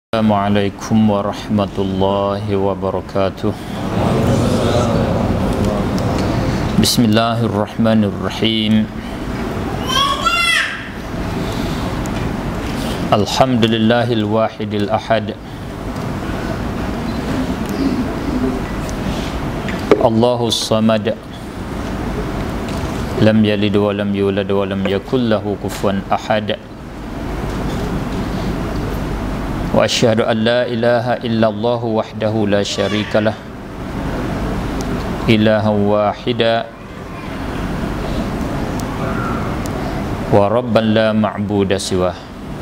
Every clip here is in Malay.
Assalamualaikum warahmatullahi wabarakatuh. Bismillahirrahmanirrahim. Alhamdulillahil wahidil ahad. Allahus samad. Lam yalid wa lam yulad wa lam yakul lahu kufuwan ahad. Wa asyhadu an la ilaha illallah wahdahu la syarika lah, ilahan wahida wa rabban la ma'buda siwah.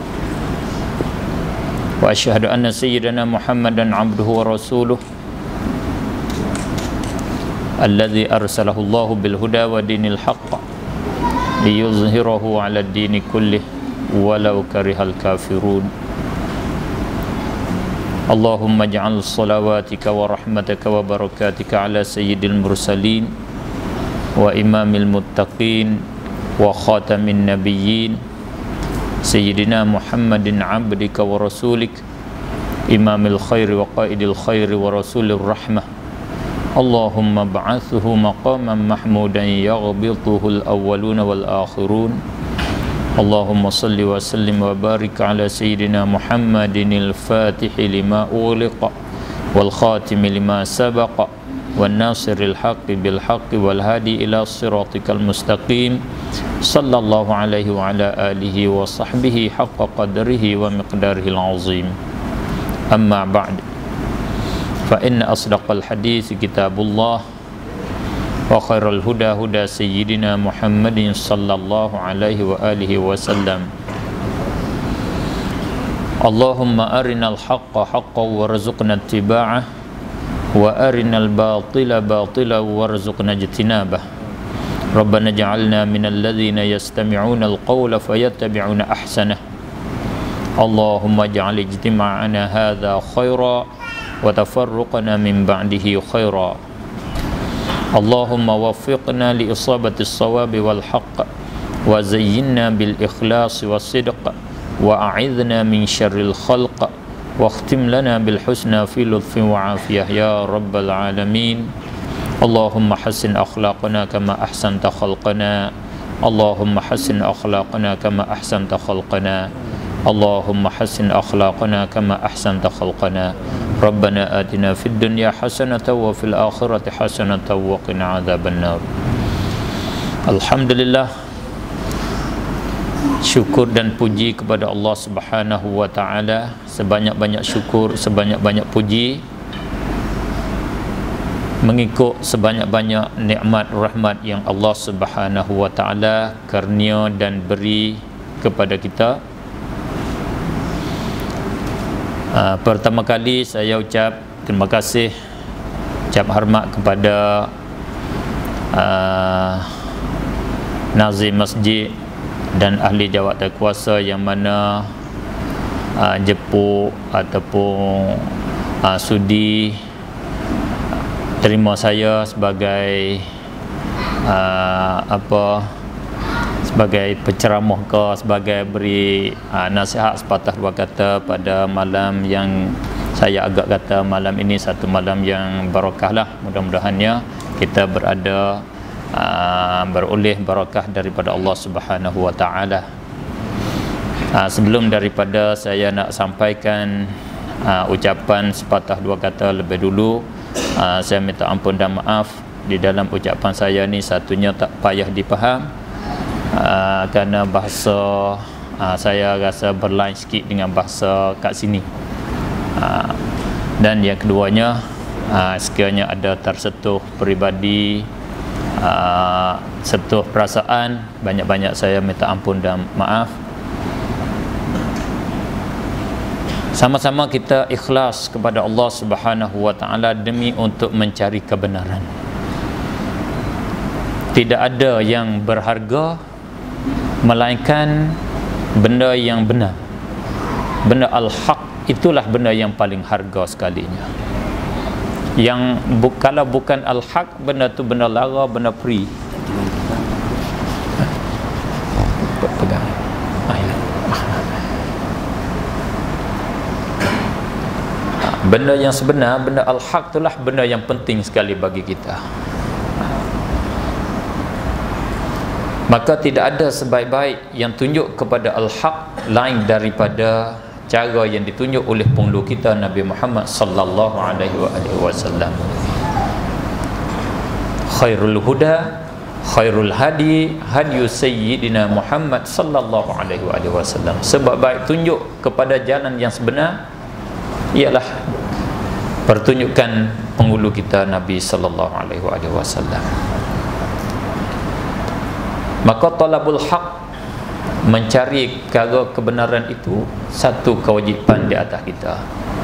Wa asyhadu anna sayyidana Muhammadan abduhu wa rasuluh alladzi arsalahu Allahu bil huda wa dinil haqq liyuzhirahu 'ala ad-dini kullih walau karihal kafirun. Allahumma ja'al salawatika wa rahmataka wa barakatika ala sayyidil mursalin wa imamil muttaqin wa khatamin nabiyyin sayyidina Muhammadin abdika wa rasulik imamil khairi wa qaidil khairi wa rasulir rahmah. Allahumma ba'athuhu maqaman mahmudan yaghbituhul awwaluna wal akhirun. Allahumma salli wa sallim wa barik ala sayyidina Muhammadinil fatihi lima ughliqa wal khatimi lima sabaqa wan nasiril haqqi bil haqqi wal hadi ila siratikal mustaqim sallallahu alaihi wa ala alihi wa sahbihi haqqa qadrihi wa miqdarihil azim. Amma ba'd, fa inna asdaqal hadits kitabullah wa khairal huda huda sayyidina Muhammadin sallallahu alaihi wa alihi wasallam. Allahumma arinal haqqa haqqan warzuqna ittiba'ah wa arinal batila batila warzuqna ijtinabah. Rabbana ja'alna minal ladzina yastami'una al-qawla fayattabi'una ahsanah. Allahumma ja'al ijtima'ana hadza khaira wa tafarruqana min ba'dihi khaira. Allahumma waffiqna li isabati as-sawabi wal haqq wa zayyinna bil ikhlasi was sidq wa a'idhna min syarril khalq wa khtim lana bil husna fi lutfin wa afiyah ya rabbal alamin. Allahumma hassin akhlaqana kama ahsanta khalqana. Allahumma hassin akhlaqana kama ahsanta khalqana. Allahumma hassin akhlaqana kama ahsanta khalqana. Rabbana atina fid dunya hasanatan wa fil akhirati hasanatan wa qina adzabannar. Alhamdulillah, syukur dan puji kepada Allah Subhanahu wa taala, sebanyak-banyak syukur, sebanyak-banyak puji, mengikut sebanyak-banyak nikmat rahmat yang Allah Subhanahu wa taala kurnia dan beri kepada kita. Pertama kali saya ucap terima kasih, ucap hormat kepada nazim masjid dan ahli jawatankuasa yang mana jepuk ataupun sudi terima saya sebagai sebagai penceramah ke, sebagai beri nasihat sepatah dua kata pada malam yang saya agak kata malam ini satu malam yang barakah lah. Mudah-mudahannya kita berada beroleh barakah daripada Allah Subhanahu wa taala. Sebelum daripada saya nak sampaikan ucapan sepatah dua kata lebih dulu, saya minta ampun dan maaf di dalam ucapan saya ni satunya tak payah dipaham, kerana bahasa saya rasa berlain sikit dengan bahasa kat sini, dan yang keduanya sekiranya ada tersentuh peribadi, sentuh perasaan, banyak-banyak saya minta ampun dan maaf. Sama-sama kita ikhlas kepada Allah Subhanahu wa taala demi untuk mencari kebenaran. Tidak ada yang berharga melainkan benda yang benar. Benda al-haq itulah benda yang paling harga sekalinya. Yang kalau bukan al-haq, benda tu benda lara, benda free. Pegang. Benda yang sebenar, benda al-haq itulah benda yang penting sekali bagi kita. Maka tidak ada sebaik-baik yang tunjuk kepada al-haq lain daripada cara yang ditunjuk oleh penghulu kita Nabi Muhammad sallallahu alaihi wasallam. Khairul huda, khairul hadi, hadi sayyidina Muhammad sallallahu alaihi wasallam. Sebab baik tunjuk kepada jalan yang sebenar ialah pertunjukan penghulu kita Nabi sallallahu alaihi wasallam. Maka talabul haq, mencari perkara kebenaran itu satu kewajipan di atas kita.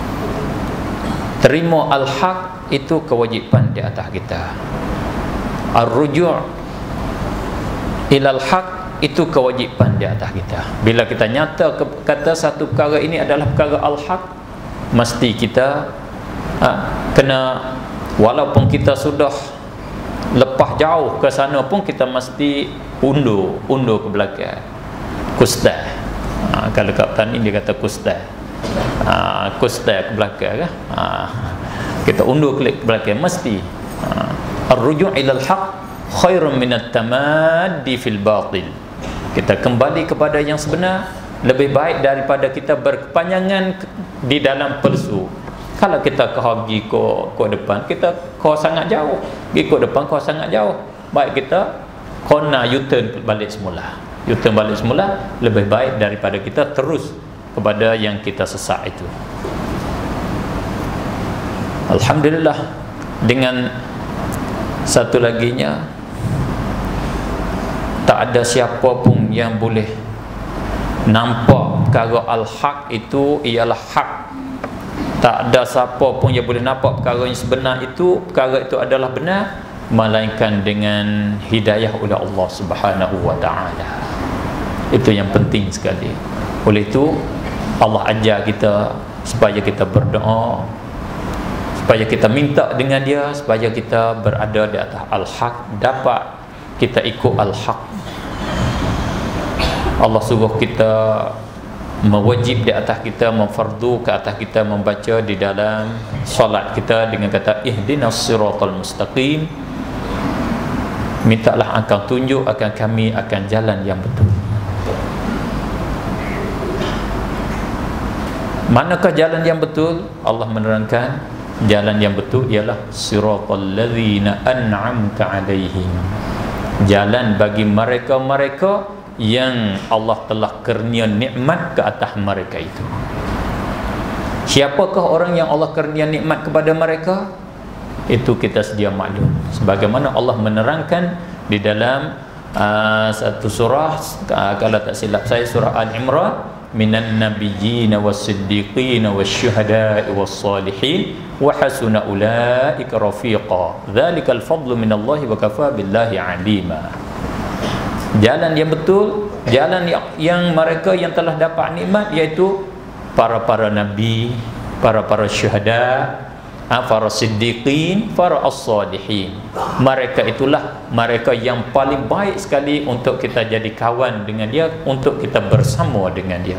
Terima al-haq itu kewajipan di atas kita. Ar-ruju' ilal haq itu kewajipan di atas kita. Bila kita nyata kata satu perkara ini adalah perkara al-haq, mesti kita kena, walaupun kita sudah lepas jauh ke sana pun kita mesti undur ke belakang. Kustah, kalau kat petani dia kata kustah, kustah ke belakang kan? Kita undur ke belakang mesti. Ar-ruju' ilal haq khairun minat tamaddi fil batil. Kita kembali kepada yang sebenar lebih baik daripada kita berkepanjangan di dalam palsu. Kalau kita pergi ke depan, kita kau sangat jauh, pergi ke depan kau sangat jauh, baik kita kena U-turn balik semula. U-turn balik semula lebih baik daripada kita terus kepada yang kita sesat itu. Alhamdulillah, dengan satu laginya, tak ada siapa pun yang boleh nampak perkara al-haq itu ialah hak. Tak ada siapa pun yang boleh nampak perkara yang sebenar itu, perkara itu adalah benar, melainkan dengan hidayah oleh Allah Subhanahu wa ta'ala. Itu yang penting sekali. Oleh itu Allah ajar kita supaya kita berdoa, supaya kita minta dengan dia, supaya kita berada di atas al-haq, dapat kita ikut al-haq. Allah suruh kita, mewajib di atas kita, memfardu ke atas kita membaca di dalam solat kita dengan kata ihdinas siratal mustaqim. Mintalah engkau tunjuk akan kami akan jalan yang betul. Manakah jalan yang betul? Allah menerangkan jalan yang betul ialah siratal ladzina an'amta alaihim, jalan bagi mereka-mereka yang Allah telah kurnia nikmat ke atas mereka itu. Siapakah orang yang Allah kurnia nikmat kepada mereka? Itu kita sedia maklum, sebagaimana Allah menerangkan di dalam satu surah, kalau tak silap saya surah Al-Imran, minan nabiyyin was-siddiqin wasyuhada'i was-salihin wa hasuna ulaika rafiqa dzalikal fadlu minallahi wa kafa billahi alima. Jalan yang betul, jalan yang mereka yang telah dapat nikmat, iaitu para nabi, para syuhada, para siddiqin, para as-salihin. Mereka itulah mereka yang paling baik sekali untuk kita jadi kawan dengan dia, untuk kita bersama dengan dia.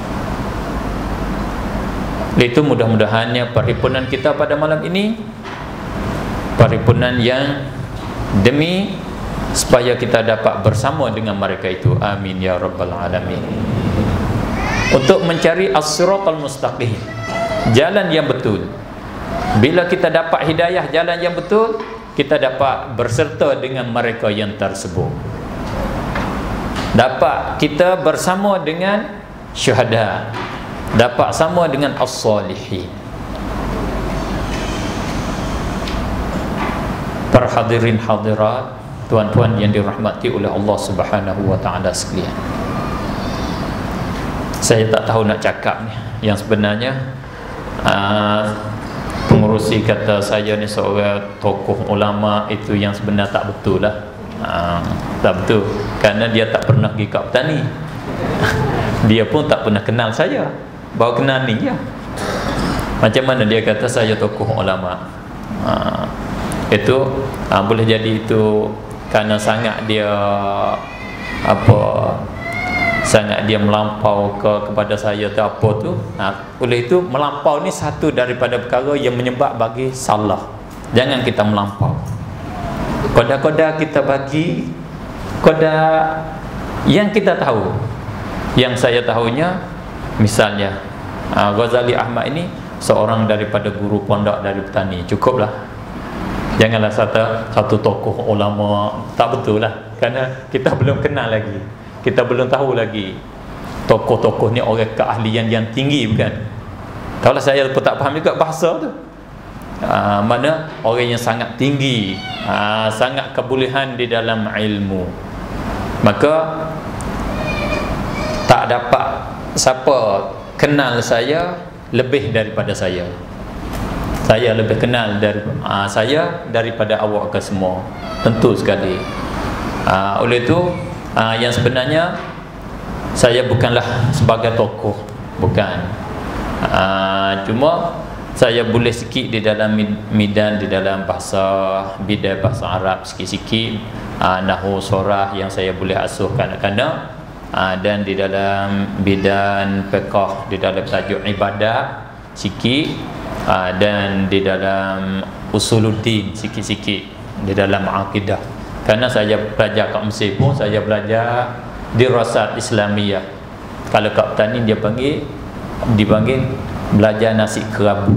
Itu mudah-mudahannya perhimpunan kita pada malam ini perhimpunan yang demi supaya kita dapat bersama dengan mereka itu. Amin ya rabbal alamin. Untuk mencari as-siratal mustaqim, jalan yang betul. Bila kita dapat hidayah jalan yang betul, kita dapat berserta dengan mereka yang tersebut. Dapat kita bersama dengan syuhada, dapat sama dengan as-salihin. Para hadirin hadirat, tuan-tuan yang dirahmati oleh Allah Subhanahu wa ta'ala sekalian, saya tak tahu nak cakap ni. Yang sebenarnya pengurusi kata saya ni seorang tokoh ulama, itu yang sebenarnya tak betul lah. Tak betul, kerana dia tak pernah pergi kat petani. Dia pun tak pernah kenal saya, baru kenal ni ya. Macam mana dia kata saya tokoh ulama? Itu boleh jadi itu kerana sangat dia sangat dia melampau kepada saya tu apa tu. Oleh itu melampau ni satu daripada perkara yang menyebab bagi salah. Jangan kita melampau. Koda-koda kita bagi koda yang kita tahu. Yang saya tahunya, misalnya Ghazali Ahmad ini seorang daripada guru pondok dari petani, cukuplah. Janganlah satu tokoh ulama, tak betul lah. Kerana kita belum kenal lagi, kita belum tahu lagi tokoh-tokoh ni orang keahlian yang tinggi, bukan? Kalau saya pun tak faham juga bahasa tu, mana orang yang sangat tinggi, sangat kebolehan di dalam ilmu, maka tak dapat siapa kenal saya lebih daripada saya. Saya lebih kenal saya daripada awak ke semua, tentu sekali. Oleh itu yang sebenarnya saya bukanlah sebagai tokoh, bukan. Cuma saya boleh sikit di dalam medan, di dalam bidang bahasa Arab sikit-sikit, nahwu sorah yang saya boleh asuh kanak-kanak, dan di dalam bidang fiqh, di dalam tajuk ibadah sikit, dan di dalam usuluddin sikit-sikit, di dalam akidah. Kerana saya belajar kat Mesir pun, saya belajar dirasat Islamiyah. Kalau kat petani dia dipanggil belajar nasi kerabu.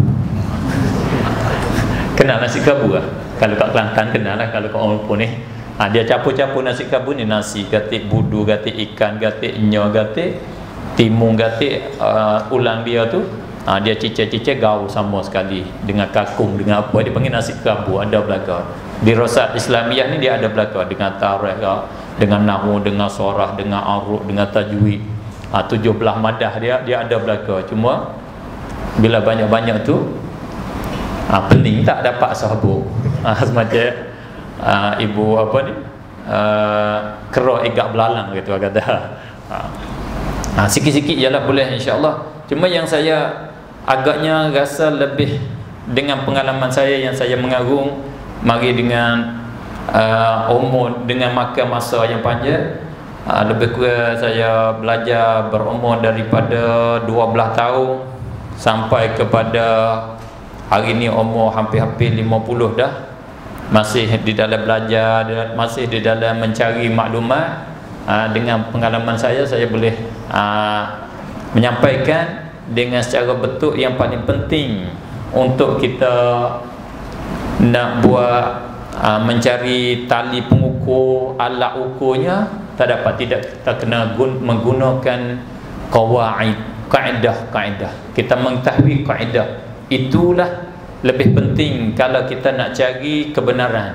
Kenal nasi kerabu lah? Kalau kat Kelantan kenal lah. Kalau kat orang pun ni, dia capur-capur nasi kerabu ni, nasi gatik budu, gatik ikan, gatik nyo, gatik timung, gatik ulang dia tu, dia cicir-cicir gaul sama sekali dengan kakung, dengan apa, dia panggil nasi kerabu. Ada belaka di Rasat Islamiyah ni, dia ada belaka dengan tarikh, dengan nahwu, dengan sorah, dengan arud, dengan tajwid, 17 madah dia ada belaka. Cuma bila banyak-banyak tu, pening tak dapat sahabu. Semacam ibu apa ni, kerah igak belalang gitu kata. Sikit-sikit jelah boleh, insya-Allah. Cuma yang saya agaknya rasa lebih dengan pengalaman saya yang saya mengagung, mari dengan umur, dengan makan masa yang panjang, lebih kurang saya belajar berumur daripada 12 tahun sampai kepada hari ni umur hampir-hampir 50 dah. Masih di dalam belajar, masih di dalam mencari maklumat. Dengan pengalaman saya boleh menyampaikan dengan secara betul yang paling penting untuk kita nak buat, mencari tali pengukur, alat ukurnya, tak dapat, tidak kita kena menggunakan kaedah. Kita mengetahui kaedah, itulah lebih penting kalau kita nak cari kebenaran.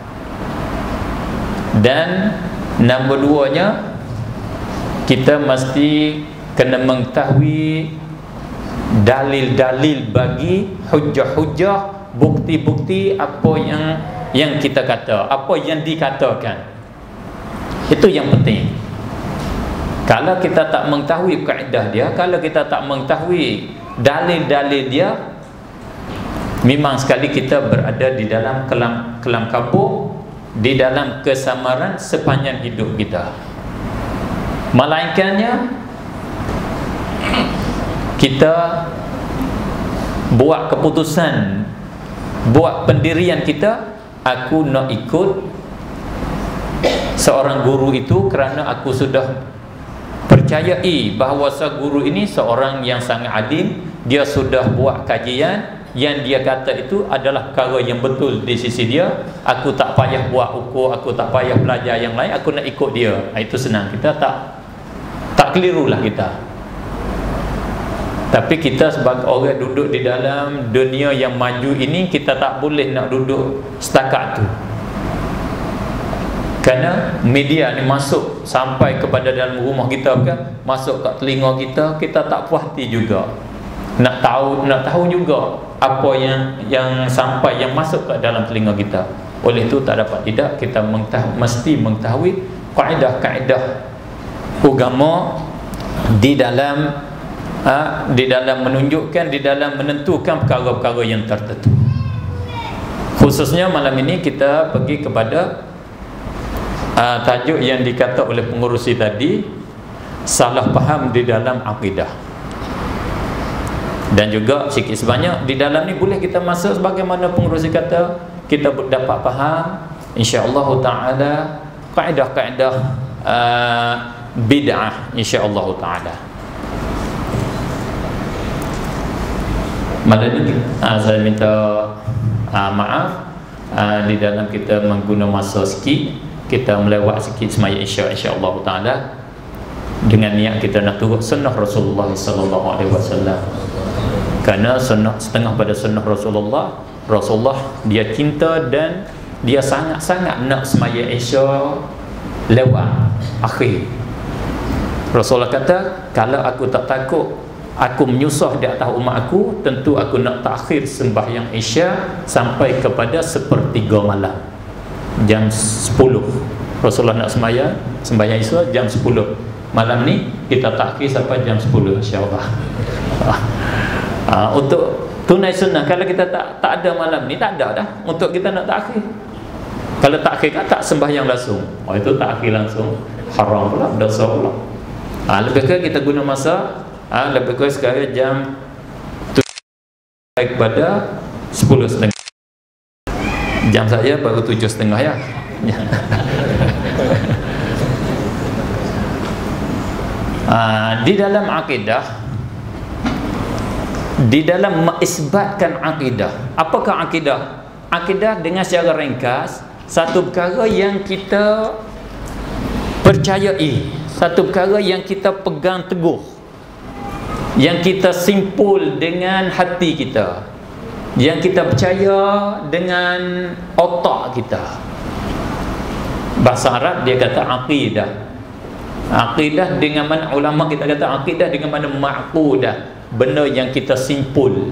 Dan nombor duanya, kita mesti kena mengetahui dalil-dalil bagi hujah-hujah, bukti-bukti apa yang kita kata, apa yang dikatakan. Itu yang penting. Kalau kita tak mengetahui kaedah dia, kalau kita tak mengetahui dalil-dalil dia, memang sekali kita berada di dalam kelam kabut, di dalam kesamaran sepanjang hidup kita. Melainkannya kita buat keputusan, buat pendirian kita, aku nak ikut seorang guru itu kerana aku sudah percayai bahawa guru ini seorang yang sangat alim, dia sudah buat kajian, yang dia kata itu adalah perkara yang betul di sisi dia. Aku tak payah buat ukur, aku tak payah belajar yang lain, aku nak ikut dia. Itu senang. Kita tak kelirulah kita. Tapi kita sebagai orang duduk di dalam dunia yang maju ini, kita tak boleh nak duduk setakat tu. Kerana media ni masuk sampai kepada dalam rumah kita, kan? Masuk kat telinga kita, kita tak puas hati juga. Nak tahu juga apa yang sampai, yang masuk ke dalam telinga kita. Oleh itu tak dapat tidak, kita mesti mengetahui kaedah-kaedah agama di dalam menunjukkan, di dalam menentukan perkara-perkara yang tertentu. Khususnya malam ini kita pergi kepada tajuk yang dikata oleh pengurusi tadi, salah faham di dalam akidah. Dan juga sikit sebanyak di dalam ni boleh kita masuk sebagaimana pengerusi kata, kita dapat faham insya-Allah taala kaedah-kaedah bid'ah insya-Allah taala. Malam ni saya minta maaf di dalam kita mengguna masa sikit, kita melewat sikit semaya insya-Allah taala dengan niat kita nak turut sunnah Rasulullah sallallahu alaihi wasallam. Kerana sunnah, setengah pada sunnah Rasulullah dia cinta dan dia sangat-sangat nak semaya Isya lewat akhir. Rasulullah kata, kalau aku tak takut aku menyusah di atas umat aku, tentu aku nak takhir sembahyang Isya sampai kepada sepertiga malam, jam 10. Rasulullah nak sembahyang Isya jam 10. Malam ni kita takhir sampai jam 10 insya-Allah. Untuk tunai sunnah, kalau kita tak ada malam ni, tak ada dah untuk kita nak takhir. Kalau takhir kan tak sembahyang langsung, itu takhir langsung haram pula, dosa pula. Lebih kurang kita guna masa lebih kurang sekarang jam 7 kepada 10.30. Jam saya baru 7.30 ya. Di dalam akidah, di dalam mengisbatkan akidah. Apakah akidah? Akidah dengan secara ringkas, satu perkara yang kita percayai, satu perkara yang kita pegang teguh, yang kita simpul dengan hati kita, yang kita percaya dengan otak kita. Bahasa Arab dia kata aqidah. Aqidah dengan mana ulama kita kata aqidah dengan mana ma'qudah, benda yang kita simpul.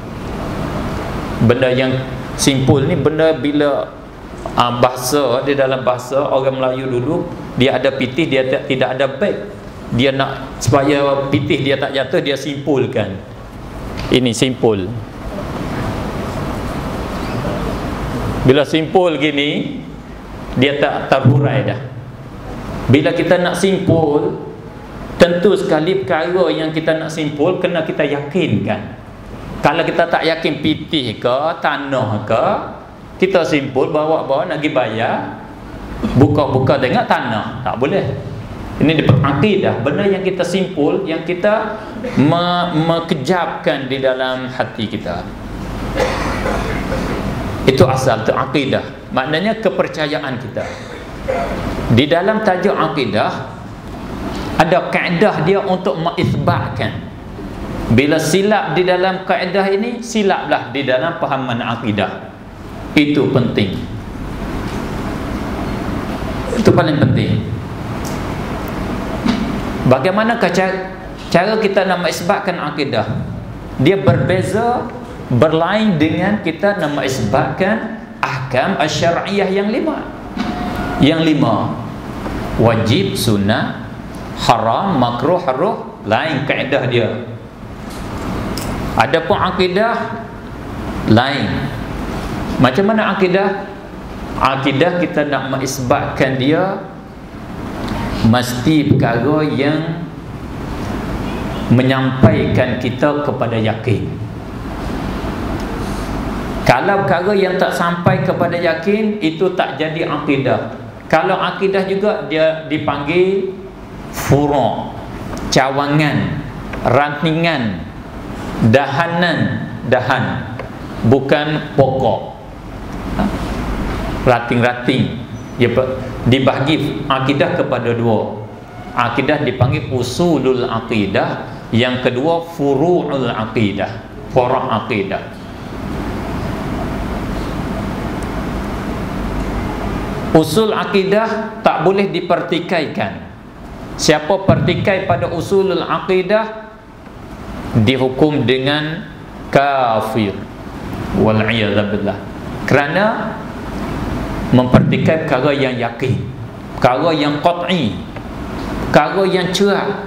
Benda yang simpul ni benda bila bahasa, di dalam bahasa orang Melayu dulu, dia ada pitih, dia tidak ada baik. Dia nak supaya pitih dia tak jatuh, dia simpulkan. Ini simpul. Bila simpul gini, dia tak terhurai dah. Bila kita nak simpul, tentu sekali perkara yang kita nak simpul kena kita yakinkan. Kalau kita tak yakin pitih ke tanah ke, kita simpul bawa-bawa nak pergi bayar, buka-buka tengok tanah, tak boleh. Ini akidah, benda yang kita simpul, yang kita mekejapkan di dalam hati kita. Itu asal, itu akidah. Maknanya kepercayaan kita. Di dalam tajuk akidah ada kaedah dia untuk mengisbatkan. Bila silap di dalam kaedah ini, silaplah di dalam pahaman akidah. Itu penting. Itu paling penting. Bagaimanakah cara kita nak mengisbatkan akidah? Dia berbeza, berlain dengan kita nak mengisbatkan ahkam asy-syar'iyyah yang 5. Yang 5, wajib, sunnah, haram, makruh, haruh, lain kaedah dia. Adapun akidah lain. Macam mana akidah? Akidah kita nak mengisbatkan dia mesti perkara yang menyampaikan kita kepada yakin. Kalau perkara yang tak sampai kepada yakin, itu tak jadi akidah. Kalau akidah juga dia dipanggil furu', cawangan, rantingan, dahan, bukan pokok. Rating-rating. Dia dibagi akidah kepada dua. Akidah dipanggil usulul akidah, yang kedua furu'ul akidah, furu' akidah. Usul akidah tak boleh dipertikaikan. Siapa pertikai pada usulul akidah dihukum dengan kafir, wal iyadzu billah. Kerana mempertikai perkara yang yakin, perkara yang qat'i, perkara yang cerah,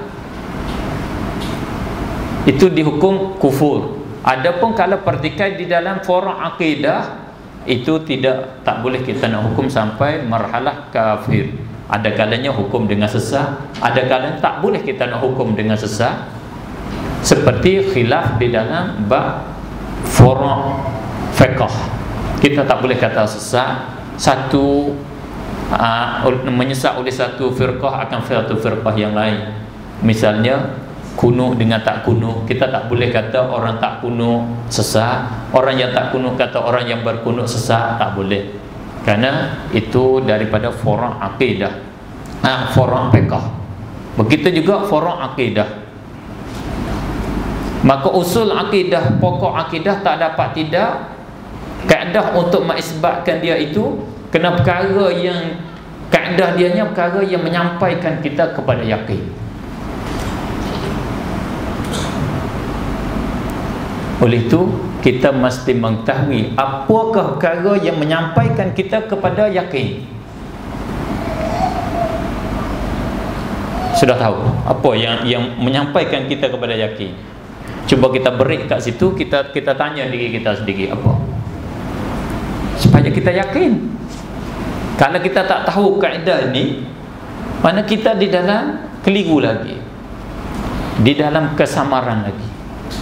itu dihukum kufur. Adapun kalau pertikai di dalam furu' akidah, itu tak boleh kita nak hukum sampai marhalah kafir. Ada kalanya hukum dengan sesat, ada kalanya tak boleh kita nak hukum dengan sesat. Seperti khilaf di dalam bab furu' fiqh. Kita tak boleh kata sesat satu menyesat oleh satu firqah akan satu firqah yang lain. Misalnya kunut dengan tak kunut, kita tak boleh kata orang tak kunut sesat, orang yang tak kunut kata orang yang berkunut sesat, tak boleh. Kerana itu daripada furu' akidah, furu' fiqh. Begitu juga furu' akidah. Maka usul akidah, pokok akidah tak dapat tidak kaedah untuk mengisbatkan dia itu kena perkara yang kaedah dianya perkara yang menyampaikan kita kepada yakin. Oleh itu kita mesti mengetahui apakah perkara yang menyampaikan kita kepada yakin. Sudah tahu apa yang menyampaikan kita kepada yakin. Cuba kita break kat situ, kita tanya diri kita sendiri apa supaya kita yakin. Kalau kita tak tahu kaedah ni, mana kita di dalam keliru lagi, di dalam kesamaran lagi.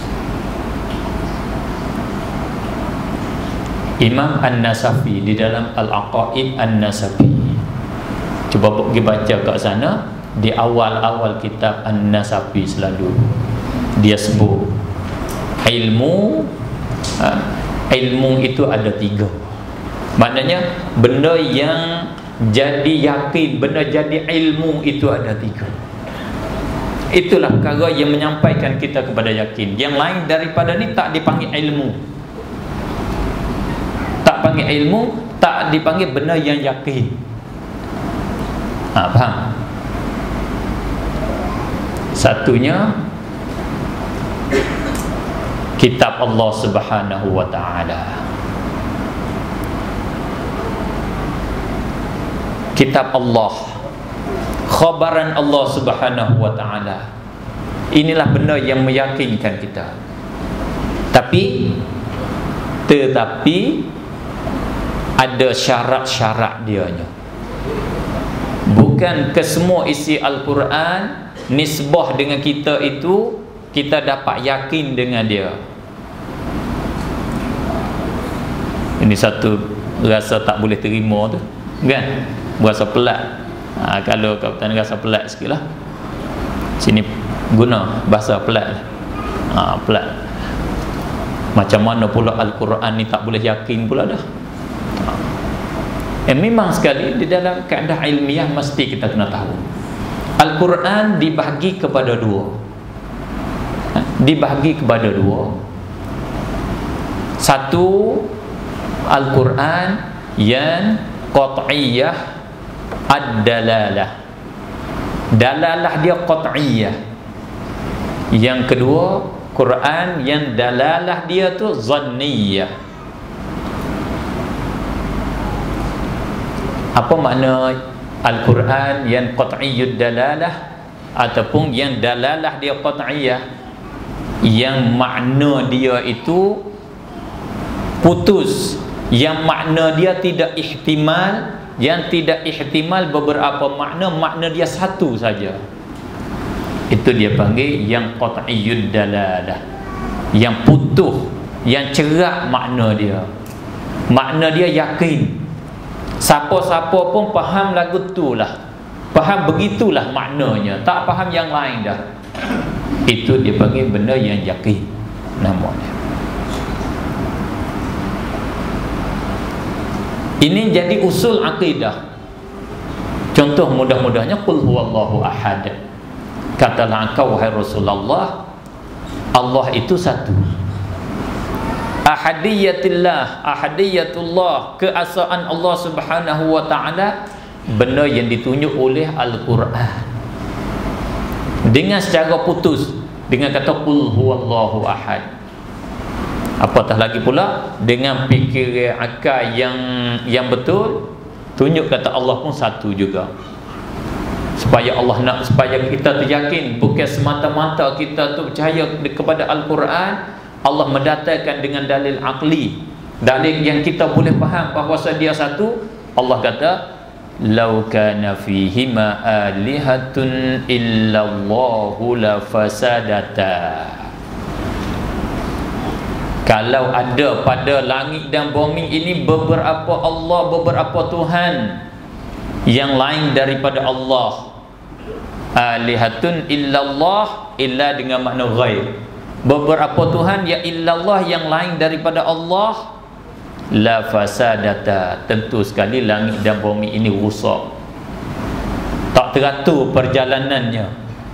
Imam An-Nasafi di dalam Al-Aqaid An-Nasafi, cuba pergi baca kat sana, di awal-awal kitab An-Nasafi selalu dia sebut ilmu itu ada 3. Maknanya benda yang jadi yakin, benda jadi ilmu itu ada 3. Itulah perkara yang menyampaikan kita kepada yakin. Yang lain daripada ni tak dipanggil ilmu, tak panggil ilmu, tak dipanggil benda yang yakin. Faham? Satunya kitab Allah Subhanahu wa ta'ala. Kitab Allah, khabaran Allah Subhanahu wa ta'ala. Inilah benda yang meyakinkan kita. Tetapi ada syarat-syarat dianya. Bukan kesemua isi Al-Quran nisbah dengan kita itu kita dapat yakin dengan dia. Ini satu rasa tak boleh terima tu, kan? Berasa pelat. Kalau Kapten rasa pelat sikit lah, sini guna bahasa pelat. Pelat. Macam mana pula Al-Quran ni tak boleh yakin pula dah. Memang sekali di dalam kaedah ilmiah mesti kita kena tahu Al-Quran dibahagi kepada 2. Dibahagi kepada 2. Satu, Al-Quran yang qat'iyah ad-dalalah, dalalah dia qat'iyah. Yang kedua, Quran yang dalalah dia tu zanniyah. Apa makna Al-Quran yang qat'iyyud dalalah ataupun yang dalalah dia qat'iyah? Yang makna dia itu putus, yang makna dia tidak ihtimal, yang tidak ihtimal beberapa makna dia satu saja. Itu dia panggil yang qat'iyyud dalalah, yang putus, yang cerak makna dia. Makna dia yakin. Siapa-siapa pun faham lagu tu lah, faham begitulah maknanya, tak faham yang lain dah. Itu dia panggil benda yang yakin namanya. Ini jadi usul akidah. Contoh mudah-mudahnya qul huwallahu ahad. Katalah engkau wahai Rasulullah, Allah itu satu. Ahadiyatillah, ahadiyatullah, keesaan Allah Subhanahu wa ta'ala, benda yang ditunjuk oleh Al-Quran dengan secara putus, dengan kata qul huwallahu ahad. Apatah lagi pula dengan fikir akal yang betul, tunjuk kata Allah pun satu juga. Supaya Allah nak, supaya kita teryakin, bukan semata-mata kita tu percaya kepada Al-Quran, Allah mendatangkan dengan dalil akli, dalil yang kita boleh faham bahawa dia satu. Allah kata law kana fihima alihatun illallahu la fasadata. Kalau ada pada langit dan bumi ini beberapa Allah, beberapa Tuhan yang lain daripada Allah. Alihatun illallah, illa dengan makna ghair. Beberapa Tuhan ya illallah yang lain daripada Allah, la fasadata, tentu sekali langit dan bumi ini rusak, tak teratur perjalanannya.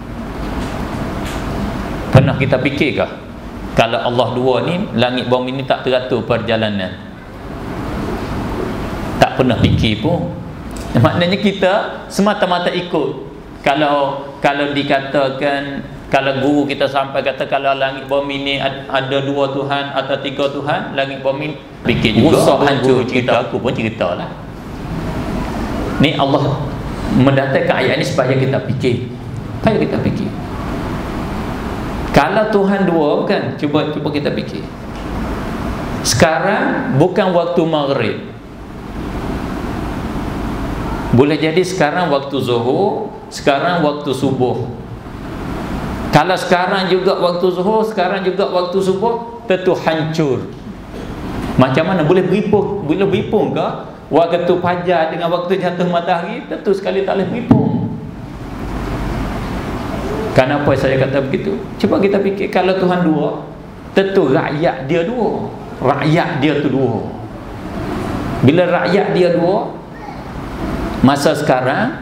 Pernah kita fikirkah kalau Allah dua ni, langit bumi ni tak teratur perjalanan? Tak pernah fikir pun. Maknanya kita semata-mata ikut. Kalau dikatakan, kalau guru kita sampai kata kalau langit bumi ni ada dua Tuhan atau tiga Tuhan, langit bumi fikir juga rosak, hancur. Cerita aku pun ceritalah. Ni Allah mendatangkan ayat ni supaya kita fikir. Supaya kita fikir. Kalau Tuhan dua, bukan? Cuba kita fikir. Sekarang bukan waktu maghrib. Boleh jadi sekarang waktu zuhur, sekarang waktu subuh. Kalau sekarang juga waktu zuhur, sekarang juga waktu subuh, tentu hancur. Macam mana boleh beripung ke? Waktu fajar dengan waktu jatuh matahari, tentu sekali tak boleh beripung. Kenapa saya kata begitu? Cuba kita fikir, kalau Tuhan dua, tentu rakyat dia dua. Rakyat dia tu dua. Bila rakyat dia dua, masa sekarang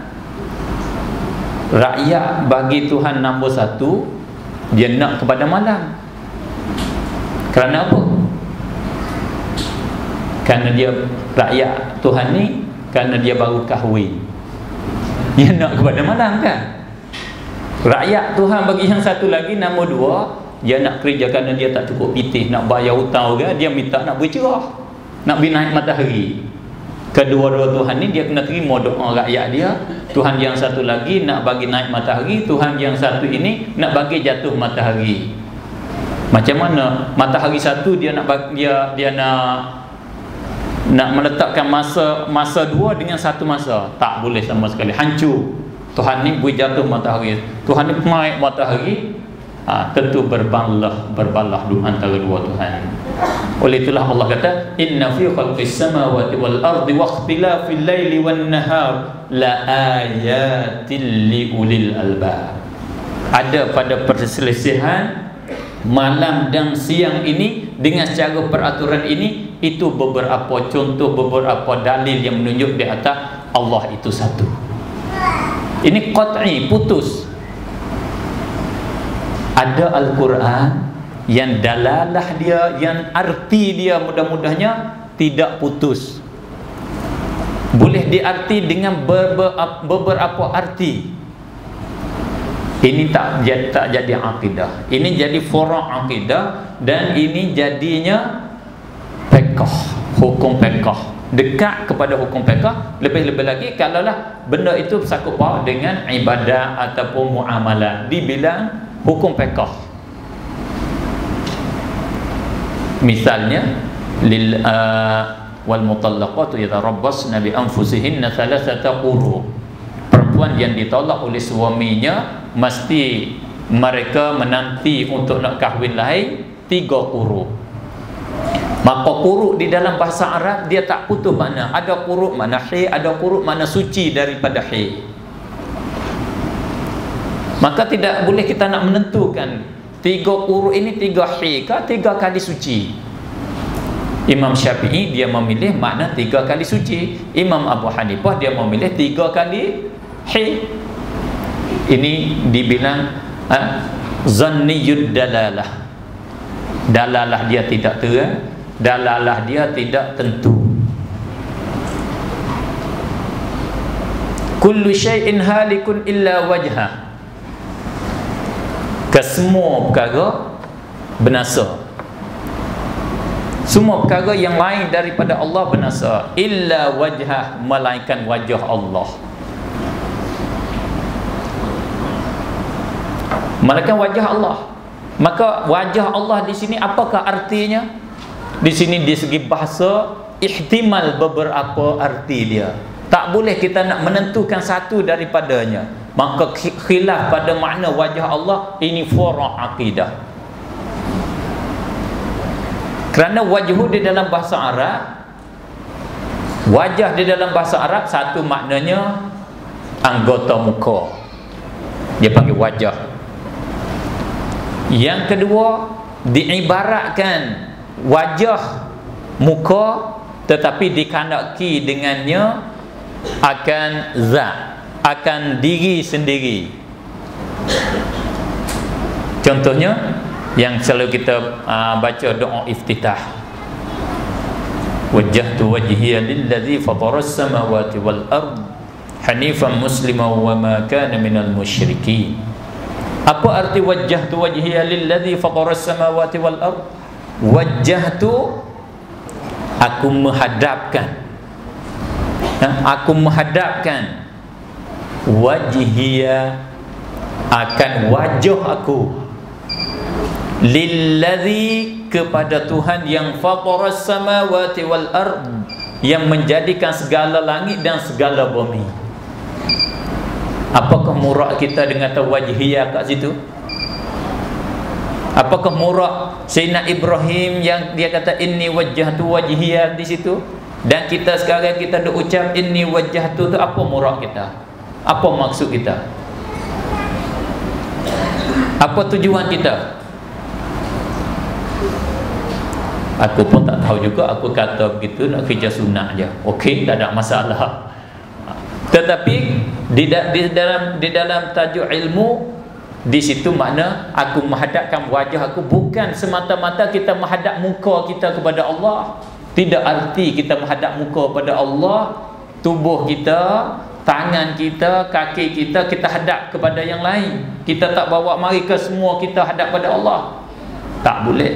rakyat bagi Tuhan nombor satu, dia nak kepada malam. Kerana apa? Kerana dia rakyat Tuhan ni, kerana dia baru kahwin, dia nak kepada malam, kan? Rakyat Tuhan bagi yang satu lagi, nombor dua, dia nak kerja kerana dia tak cukup pitih, nak bayar hutang orang, dia minta nak bercerah, nak binaik matahari. Kedua-dua Tuhan ni dia kena terima doa rakyat dia. Tuhan yang satu lagi nak bagi naik matahari, Tuhan yang satu ini nak bagi jatuh matahari. Macam mana matahari satu dia nak dia nak meletakkan masa dua dengan satu masa? Tak boleh sama sekali, hancur. Tuhan ni beri jatuh matahari, Tuhan ni naik matahari, tentu berbalah antara dua Tuhan. Oleh itulah Allah kata, inna fi khalqis samawati wal ardi wa ikhtilafil laili wan nahar la ayatil li ulil albab. Ada pada perselisihan malam dan siang ini dengan secara peraturan ini, itu beberapa contoh, beberapa dalil yang menunjuk di atas Allah itu satu. Ini qat'i, putus. Ada Al-Quran yang dalalah dia, yang arti dia mudah-mudahnya tidak putus. Boleh diarti dengan beberapa arti. Ini tak jadi akidah. Ini jadi furu' akidah, dan ini jadinya fiqh, hukum fiqh. Dekat kepada hukum fiqh. Lebih-lebih lagi kalaulah benda itu bersangkut paut dengan ibadah ataupun muamalah, dibilang hukum fiqh. Misalnya wal mutallaqatu yatarabbasna bi anfusihinna thalathata quru. Perempuan yang ditolak oleh suaminya mesti mereka menanti untuk nak kahwin lain 3 quru. Maka quru di dalam bahasa Arab dia tak putus makna. Ada quru makna haid, ada quru makna suci daripada haid. Maka tidak boleh kita nak menentukan 3 quru ini 3 haid ke 3 kali suci. Imam Syafi'i dia memilih makna 3 kali suci. Imam Abu Hanifah dia memilih 3 kali haid. Ini dibilang zanniyud dalalah. Dalalah dia tidak terang, dalalah dia tidak tentu. Kullu syai'in halikun illa wajhah. Kesemua perkara binasa. Semua perkara yang lain daripada Allah binasa, illa wajhah, melainkan wajah Allah. Melainkan wajah Allah. Maka wajah Allah di sini apakah artinya? Di sini di segi bahasa ihtimal beberapa arti dia. Tak boleh kita nak menentukan satu daripadanya. Maka khilaf pada makna wajah Allah ini furu' akidah. Kerana wajhu di dalam bahasa Arab, wajah di dalam bahasa Arab satu maknanya anggota muka. Dia panggil wajah. Yang kedua, diibaratkan wajah muka tetapi dikandaki dengannya akan zat, akan diri sendiri. Contohnya yang selalu kita baca doa iftitah, wajjahtu wajhiya lillazi fataras samawati wal ard hanifan musliman wa ma kana minal musyrikin. Apa arti wajjahtu wajhiya lillazi fataras samawati wal ard? Wajjahtu, aku menghadapkan, aku menghadapkan wajhiya, akan wajah aku, lillazi, kepada Tuhan yang fataras samawati wal ard, yang menjadikan segala langit dan segala bumi. Apakah murak kita dengan wajhiya kat situ? Apakah murak Sayyidina Ibrahim yang dia kata inni wajjahtu wajhiya di situ? Dan kita sekarang kita duk ucap inni wajjahtu tu, apa murak kita? Apa maksud kita? Apa tujuan kita? Aku pun tak tahu juga. Aku kata begitu nak kerja sunnah je. Okey, tak ada masalah. Tetapi di dalam tajuk ilmu, di situ makna aku menghadapkan wajah aku bukan semata-mata kita menghadap muka kita kepada Allah. Tidak arti kita menghadap muka pada Allah, tubuh kita, tangan kita, kaki kita, kita hadap kepada yang lain. Kita tak bawa mari ke semua kita hadap pada Allah. Tak boleh.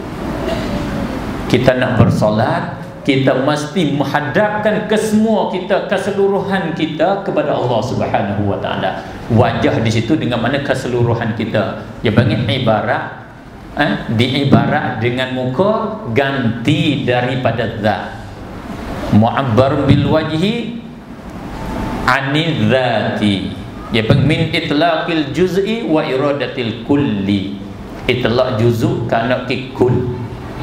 Kita nak bersolat, kita mesti menghadapkan ke semua kita, keseluruhan kita kepada Allah Subhanahu wa taala. Wajah di situ dengan mana keseluruhan kita. Dia panggil ibarat, diibarat dengan muka, ganti daripada zat. Mu'abbar bil wajhi anil zati. Dia panggil min itlaqil juz'i wa iradatil kulli. Itlaq juz'u kana kul.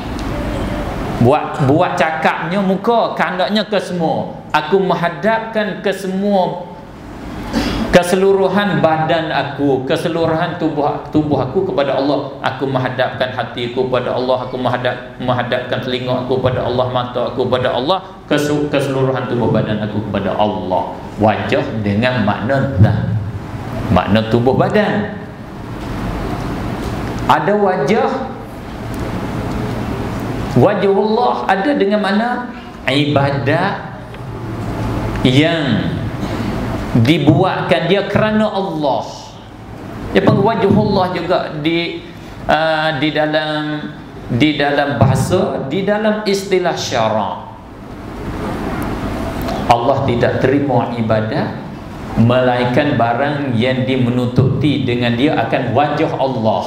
Buat cakapnya muka, kandaknya ke semua. Aku menghadapkan ke semua, keseluruhan badan aku, keseluruhan tubuh aku kepada Allah. Aku menghadapkan hatiku kepada Allah, aku menghadapkan telinga aku kepada Allah, mata aku kepada Allah, keseluruhan tubuh badan aku kepada Allah. Wajah dengan makna zat, makna tubuh badan. Ada wajhullah ada dengan mana ibadat yang dibuatkan dia kerana Allah. Dia panggil wajhullah juga di dalam bahasa, di dalam istilah syarak. Allah tidak terima ibadat melainkan barang yang dimenutupi dengan dia akan wajah Allah.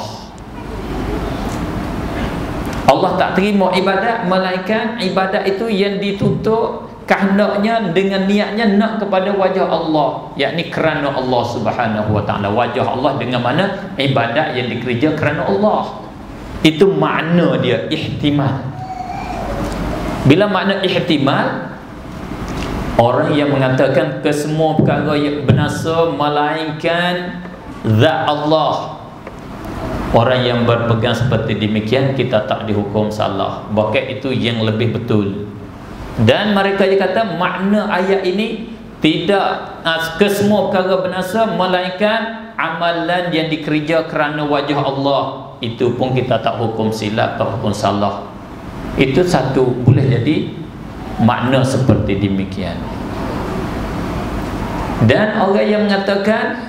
Allah tak terima ibadat melainkan ibadat itu yang ditutup kehendaknya dengan niatnya nak kepada wajah Allah, yakni kerana Allah Subhanahu wa taala. Wajah Allah dengan mana ibadat yang dikerja kerana Allah. Itu makna dia ihtimal. Bila makna ihtimal, orang yang mengatakan kesemua perkara yang binasa melainkan zat Allah, orang yang berpegang seperti demikian kita tak dihukum salah. Bahkan itu yang lebih betul. Dan mereka dia kata makna ayat ini tidak kesemua perkara binasa melainkan amalan yang dikerja kerana wajah Allah. Itu pun kita tak hukum silap, tak hukum salah. Itu satu boleh jadi makna seperti demikian. Dan orang yang mengatakan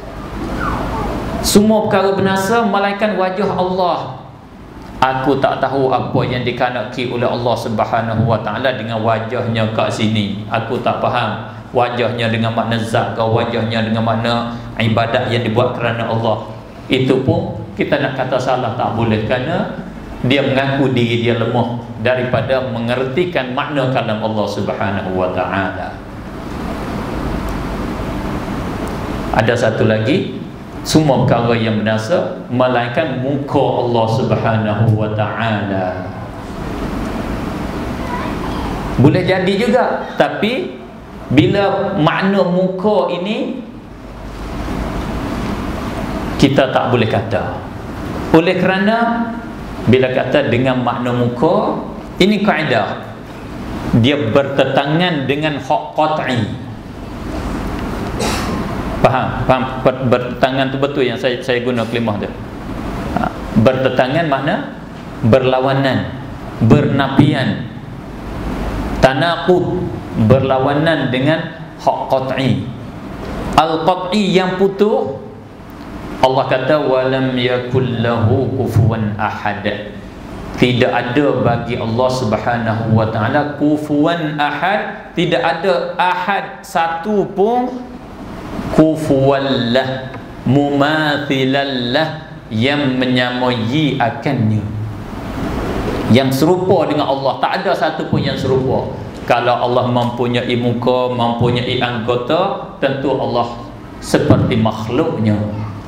semua perkara binasa melainkan wajah Allah, aku tak tahu apa yang dikehendaki oleh Allah Subhanahu wa taala dengan wajahnya kat sini. Aku tak faham wajahnya dengan makna zat ke wajahnya dengan makna ibadat yang dibuat kerana Allah. Itu pun kita nak kata salah tak boleh, kerana dia mengaku diri dia lemah daripada mengertikan makna kalam Allah Subhanahu wa taala. Ada satu lagi, semua perkara yang binasa melainkan muka Allah Subhanahu wa ta'ala. Boleh jadi juga, tapi bila makna muka ini kita tak boleh kata. Oleh kerana bila kata dengan makna muka, ini kaedah, dia bertentangan dengan hak qat'i. Faham? Bertentangan tu betul yang saya guna kalimah tu. Bertentangan makna berlawanan, bernafian, tanaqud, berlawanan dengan hak qat'i. Al-qat'i yang putus, Allah kata walam yakul lahu kufuwan ahad. Tidak ada bagi Allah Subhanahu wa ta'ala kufuwan ahad, tidak ada ahad satu pun kufuwallah, mumathilallah, yang menyamai akannya, yang serupa dengan Allah. Tak ada satu pun yang serupa. Kalau Allah mempunyai muka, mempunyai anggota, tentu Allah seperti makhluknya.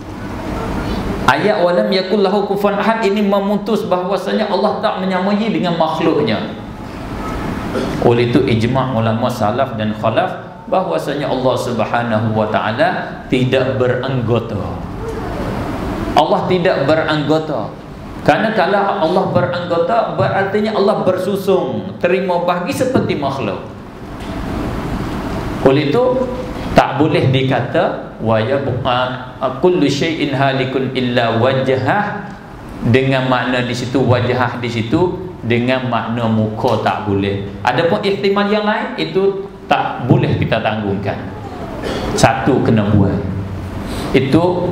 Ayat walam yakul lahu kufuwan ahad ini memutus bahwasanya Allah tak menyamai dengan makhluknya. Oleh itu ijma' ulama salaf dan khalaf bahwasanya Allah Subhanahu wa ta'ala tidak beranggota. Allah tidak beranggota. Karena kalau Allah beranggota, berartinya Allah bersusung, terima bahagi seperti makhluk. Oleh itu tak boleh dikata wa yabqa kullu syai'in halikun illa wajhah, dengan makna di situ wajhah, di situ dengan makna muka, tak boleh. Adapun ihtimal yang lain itu tak boleh kita tanggungkan. Satu kena buat. Itu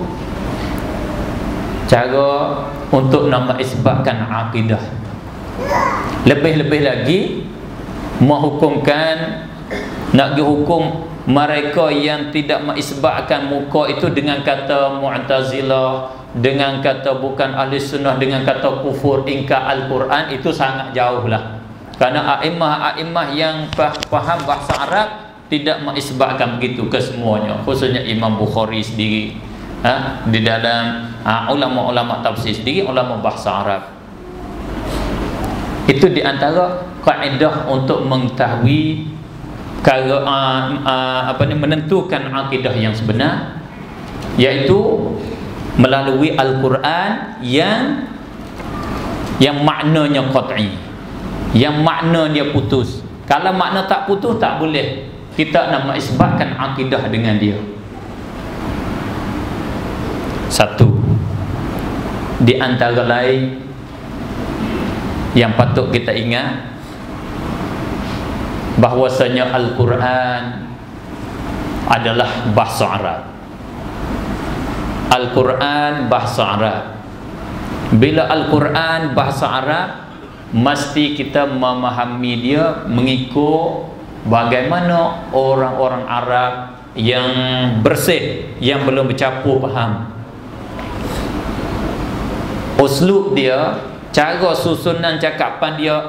cara untuk nak isbatkan akidah. Lebih-lebih lagi menghukumkan, nak dihukum mereka yang tidak mengisbatkan muka itu dengan kata Mu'tazilah, dengan kata bukan ahli sunnah, dengan kata kufur ingkar Al-Quran, itu sangat jauh lah. Kerana a'imah yang faham bahasa Arab tidak mengisbatkan begitu ke semuanya, khususnya Imam Bukhari sendiri, di dalam ulama-ulama tafsir sendiri, ulama bahasa Arab. Itu di antara kaedah untuk mengetahui menentukan akidah yang sebenar, iaitu melalui Al-Quran yang maknanya qat'i, yang makna dia putus. Kalau makna tak putus, tak boleh kita nak mengisbatkan akidah dengan dia. Satu di antara lain yang patut kita ingat, bahwasanya Al-Quran adalah bahasa Arab. Al-Quran bahasa Arab. Bila Al-Quran bahasa Arab, mesti kita memahami dia mengikut bagaimana orang-orang Arab yang bersih, yang belum bercampur faham. Uslub dia, cara susunan cakapan dia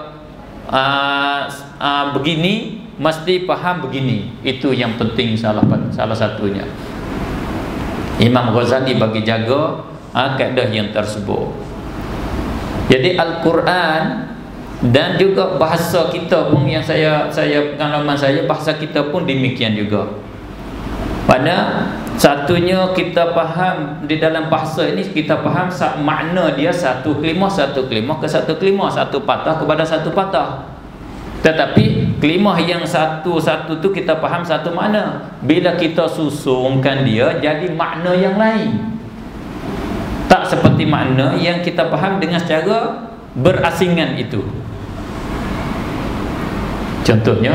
begini, mesti faham begini. Itu yang penting, salah satunya. Imam Ghazali bagi jaga kaedah yang tersebut. Jadi Al-Quran dan juga bahasa kita pun, yang saya pengalaman saya, bahasa kita pun demikian juga. Pada satunya kita faham di dalam bahasa ini, kita faham makna dia satu kelimah ke satu kelimah, satu patah kepada satu patah. Tetapi kelimah yang satu-satu tu kita faham satu makna. Bila kita susungkan dia jadi makna yang lain, tak seperti makna yang kita faham dengan secara berasingan itu. Contohnya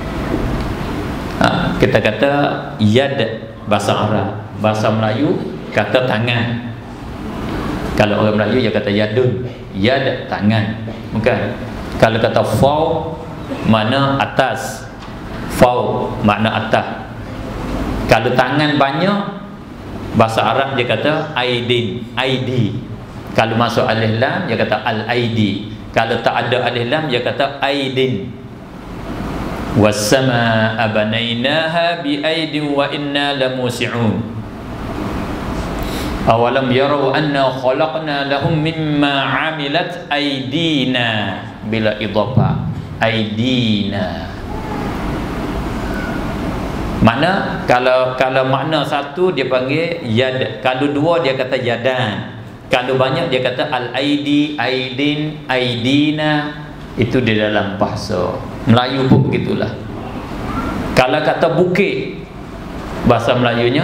kita kata yad, bahasa Arab. Bahasa Melayu kata tangan. Kalau orang Melayu dia kata yadun, yad tangan, bukan. Kalau kata fauq, makna atas, fauq makna atas. Kalau tangan banyak, bahasa Arab dia kata aidin, aidi. Kalau masuk alif lam dia kata al-aidi. Kalau tak ada alif lam dia kata aidin. Was-samaa'a banainaha bi aidin wa inna lamusi'un. Awalam yarau anna khalaqna lahum mimma amilat aidina, bila idhafah aidina. Makna kalau makna satu dia panggil yad, kalau dua dia kata yadan, kalau banyak dia kata al-aidi, aidin, aidina. Itu di dalam bahasa Melayu pun begitulah. Kalau kata bukit, bahasa Melayunya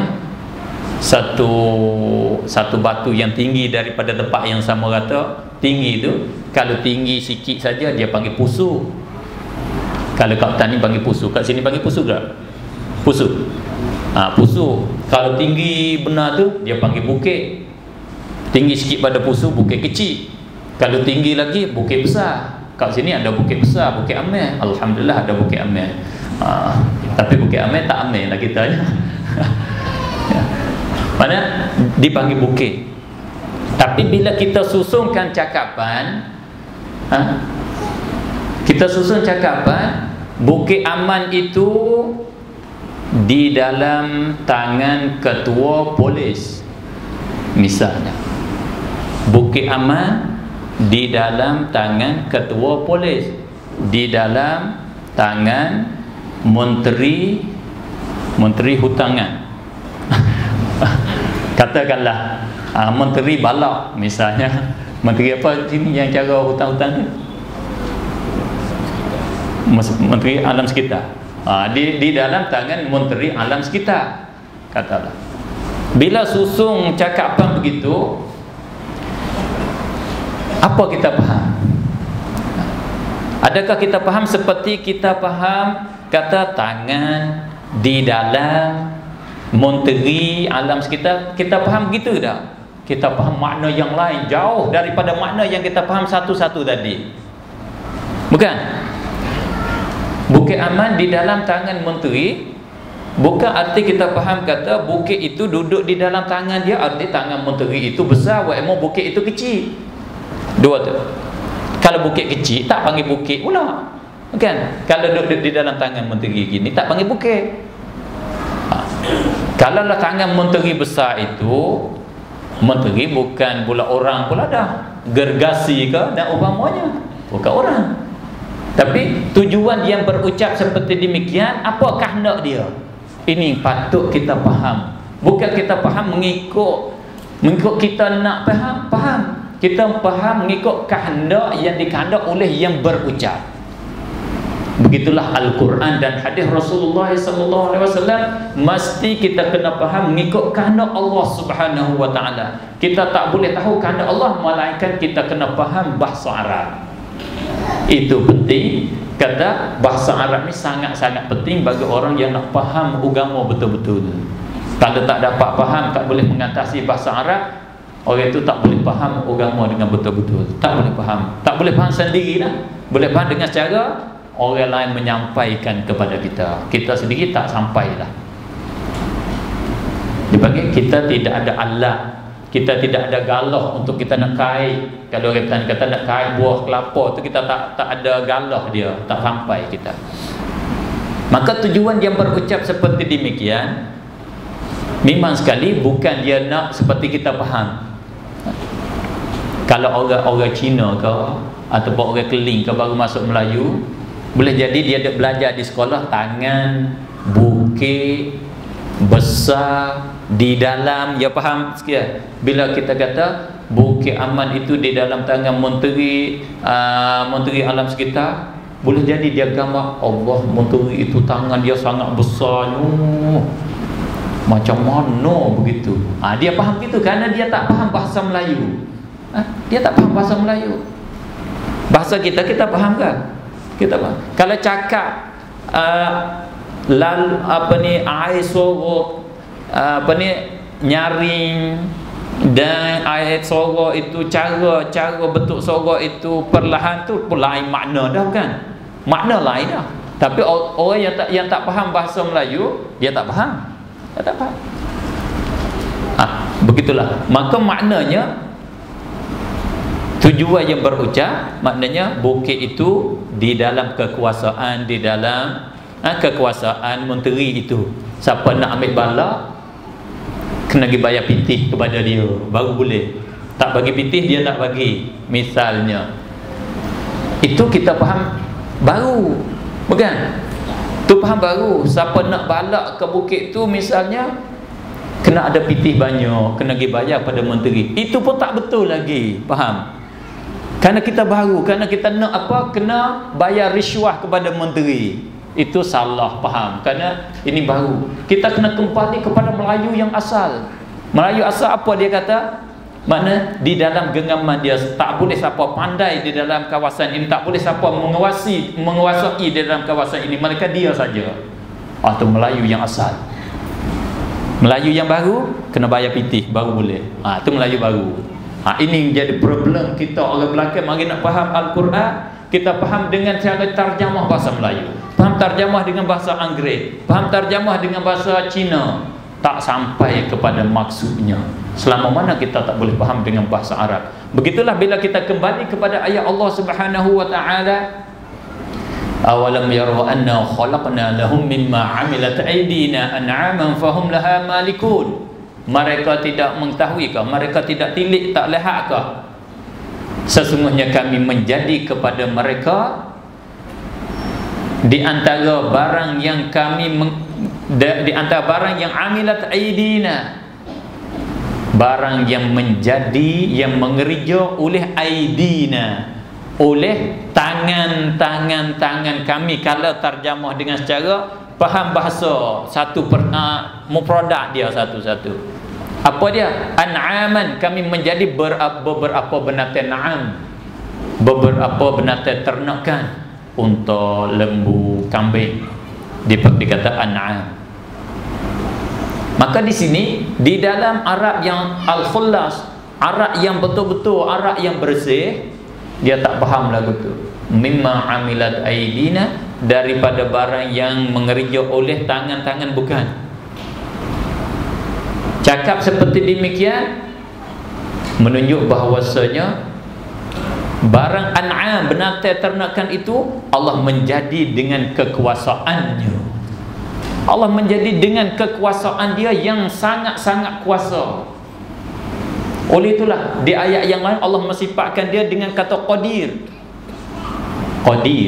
satu batu yang tinggi daripada tempat yang sama rata. Tinggi itu, kalau tinggi sikit saja dia panggil pusu. Kalau kat petani panggil pusu, kat sini panggil pusu tak? Pusu. Pusu. Kalau tinggi benar tu dia panggil bukit. Tinggi sikit pada pusu, bukit kecil. Kalau tinggi lagi, bukit besar. Kat sini ada bukit besar, Bukit Amir. Alhamdulillah ada Bukit Amir. Tapi Bukit Amir tak amir lah kita ya. Mana dipanggil bukit. Tapi bila kita susunkan cakapan, kita susun cakapan, Bukit Aman itu di dalam tangan ketua polis misalnya. Bukit Aman di dalam tangan ketua polis, di dalam tangan menteri hutangan. Katakanlah menteri balak misalnya. Menteri apa sini yang cara hutan-hutan ni? Menteri alam sekitar. Di dalam tangan menteri alam sekitar, katalah. Bila susung cakapan begitu, apa kita faham? Adakah kita faham seperti kita faham kata tangan di dalam menteri alam sekitar? Kita faham gitu tak? Kita faham makna yang lain jauh daripada makna yang kita faham satu-satu tadi. Bukan? Bukit Aman di dalam tangan menteri, bukan arti kita faham kata bukit itu duduk di dalam tangan dia, arti tangan menteri itu besar, emang bukit itu kecil. Dua tu. Kalau bukit kecil tak panggil bukit pula. Kan? Kalau duduk di dalam tangan menteri gini tak panggil bukit. Kalau lah tangan menteri besar itu, menteri bukan pula orang pula dah. Gergasi ke dan umpamanya, bukan orang. Tapi tujuan yang berucap seperti demikian, apakah nak dia? Ini patut kita faham. Bukan kita faham mengikut kita nak faham. Kita faham mengikut kehendak yang dikehendak oleh yang berucap. Begitulah Al-Quran dan hadis Rasulullah SAW. Mesti kita kena faham mengikut kehendak Allah Subhanahu wa taala. Kita tak boleh tahu kehendak Allah melainkan kita kena faham bahasa Arab. Itu penting. Kata bahasa Arab ni sangat-sangat penting bagi orang yang nak faham agama betul-betul. Kalau tak dapat faham, tak boleh mengatasi bahasa Arab, orang itu tak boleh faham agama dengan betul-betul. Tak boleh faham. Tak boleh faham sendiri lah. Boleh faham dengan cara orang lain menyampaikan kepada kita. Kita sendiri tak sampai lah. Dipanggil kita tidak ada alat, kita tidak ada galah untuk kita nak kait. Kalau orang kata nak kait buah kelapa tu, kita tak ada galah dia, tak sampai kita. Maka tujuan yang berucap seperti demikian memang sekali bukan dia nak seperti kita faham. Kalau orang Cina ke ataupun orang Keling ke baru masuk Melayu, boleh jadi dia ada belajar di sekolah tangan bukit besar di dalam, ya faham sikit. Bila kita kata Bukit Aman itu di dalam tangan menteri alam sekitar, boleh jadi dia gambar Allah, menteri itu tangan dia sangat besarnya, macam mana begitu. Dia faham gitu kerana dia tak faham bahasa Melayu. Dia tak faham bahasa Melayu. Bahasa kita faham kan? Kita faham. Kalau cakap air sorok, nyaring dan air sorok itu, cara bentuk sorok itu perlahan tu pun lain makna dah kan? Makna lain dah. Tapi orang yang tak faham bahasa Melayu, dia tak faham. Dia tak faham. Begitulah. Maka maknanya tujuan yang berucap, maknanya bukit itu di dalam kekuasaan, di dalam kekuasaan menteri itu. Siapa nak ambil bala kena pergi bayar pitih kepada dia baru boleh. Tak bagi pitih dia tak bagi, misalnya. Itu kita faham baru, bukan? Tu faham baru. Siapa nak balak ke bukit tu misalnya, kena ada pitih banyak, kena pergi bayar pada menteri. Itu pun tak betul lagi, faham? Kerana kita baru, kerana kita nak apa, kena bayar riswah kepada menteri. Itu salah faham, kerana ini baru. Kita kena kembali kepada Melayu yang asal. Melayu asal apa dia kata? Makna di dalam genggaman dia tak boleh siapa pandai di dalam kawasan ini, tak boleh siapa menguasai di dalam kawasan ini, melainkan dia saja. Itu Melayu yang asal. Melayu yang baru kena bayar pitih baru boleh. Itu Melayu baru. Ini jadi problem kita orang belakang. Mari nak faham Al-Quran, kita faham dengan cara tarjamah bahasa Melayu, faham tarjamah dengan bahasa Inggeris, faham tarjamah dengan bahasa Cina, tak sampai kepada maksudnya. Selama mana kita tak boleh faham dengan bahasa Arab. Begitulah bila kita kembali kepada ayat Allah Subhanahu wa taala, awalam yaru anna khalaqna lahum mimma amilat aydina an'aman fahum laha malikun. Mereka tidak mengetahuikah, mereka tidak tilik, tak lihatkah, sesungguhnya kami menjadi kepada mereka di antara barang yang kami di antara barang yang amilat aydina, barang yang menjadi, yang mengerja oleh aidina, oleh tangan-tangan kami. Kalau terjemah dengan secara faham bahasa, satu mufradat dia satu-satu. Apa dia? An'aman, kami menjadi beberapa binatang na'am, beberapa binatang ternakan, unta, lembu, kambing, dikata an'am. Maka di sini di dalam Arab yang al-khullas, Arab yang betul-betul, Arab yang bersih, dia tak faham lagu tu. Mimma amilat aidina, daripada barang yang mengerja oleh tangan-tangan, bukan. Cakap seperti demikian menunjuk bahawasanya barang an'am, binatang ternakan itu Allah menjadi dengan kekuasaannya. Allah menjadi dengan kekuasaan dia yang sangat-sangat kuasa. Oleh itulah di ayat yang lain Allah mensifatkan dia dengan kata qadir. Qadir,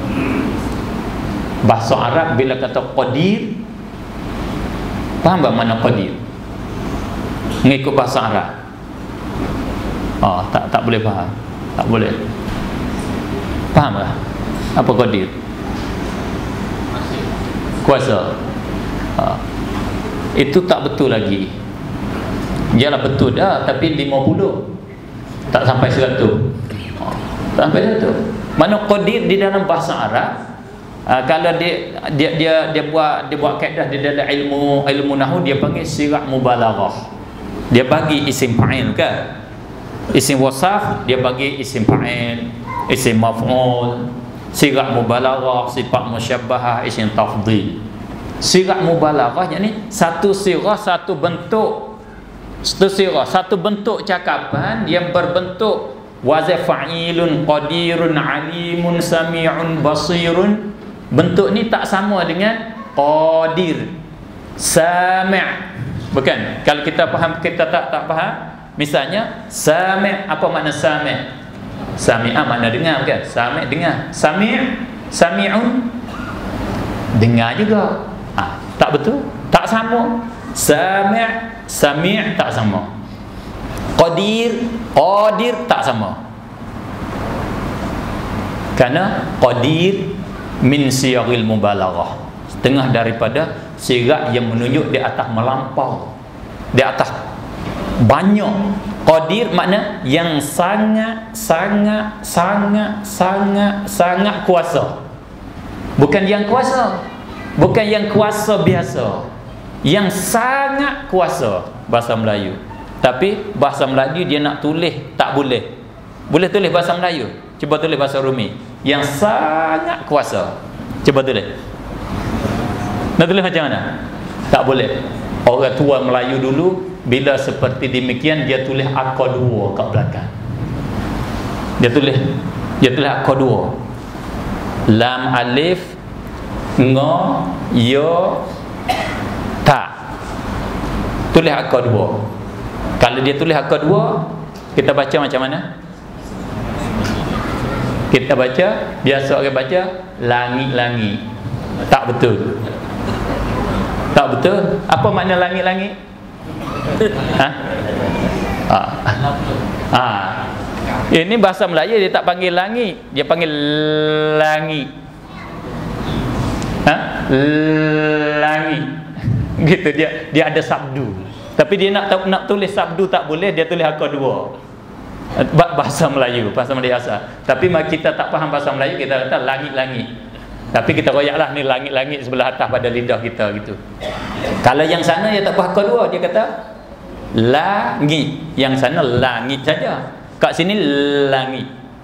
bahasa Arab bila kata qadir, faham tak mana qadir? Mengikut bahasa Arab. Tak boleh faham. Tak boleh. Faham tak? Apa qadir? Kuasa. Itu tak betul lagi. Ialah betul dah, tapi 50, tak sampai 100. Tak sampai 100. Mana qadir di dalam bahasa Arab, kalau dia buat kaedah di dalam ilmu nahwu, dia panggil sirah mubalaghah. Dia bagi isim fa'il kan, isim wasaf dia bagi isim fa'il, isim maf'ul, sirah mubalaghah, sifat musyabbahah, isim tafdhil. Sirah mubalaghah yakni satu sirah, satu bentuk, satu bentuk cakapan yang berbentuk wazan fa'ilun, qadirun, alimun, sami'un, basirun. Bentuk ni tak sama dengan qadir, sami'. Bukan. Kalau kita faham, kita tak faham. Misalnya sami', apa makna sami'? Sami'ah makna dengar, bukan? Sami' dengar. Sami'un dengar juga. Tak betul, tak sama. Sami' tak sama. Qadir tak sama. Kerana qadir min siyagil mubalaghah, setengah daripada sirah yang menunjuk di atas melampau, di atas banyak. Qadir makna yang sangat kuasa. Bukan yang kuasa, bukan yang kuasa biasa, yang sangat kuasa bahasa Melayu. Tapi bahasa Melayu dia nak tulis tak boleh. Boleh tulis bahasa Melayu, cuba tulis bahasa Rumi. Yang sangat kuasa, cuba tulis. Nak tulis macam mana? Tak boleh. Orang tua Melayu dulu bila seperti demikian, dia tulis akar dua kat belakang. Dia tulis akar dua. Lam alif, nga, ya, ta. Tulis akar 2. Kalau dia tulis akar 2, kita baca macam mana? Kita baca, biasa orang baca langit-langit. Tak betul. Tak betul. Apa makna langit-langit? Ini bahasa Melayu dia tak panggil langit, dia panggil langit. Langit. Gitu dia ada sabdu. Tapi dia nak tulis sabdu tak boleh, dia tulis akar 2. Bahasa Melayu asal. Tapi kita tak faham bahasa Melayu, kita kata langit-langit. Tapi kita royaklah ni langit-langit sebelah atas pada lidah kita gitu. Kalau yang sana dia tak faham akar 2, dia kata langit. Yang sana langit saja. Kat sini langit.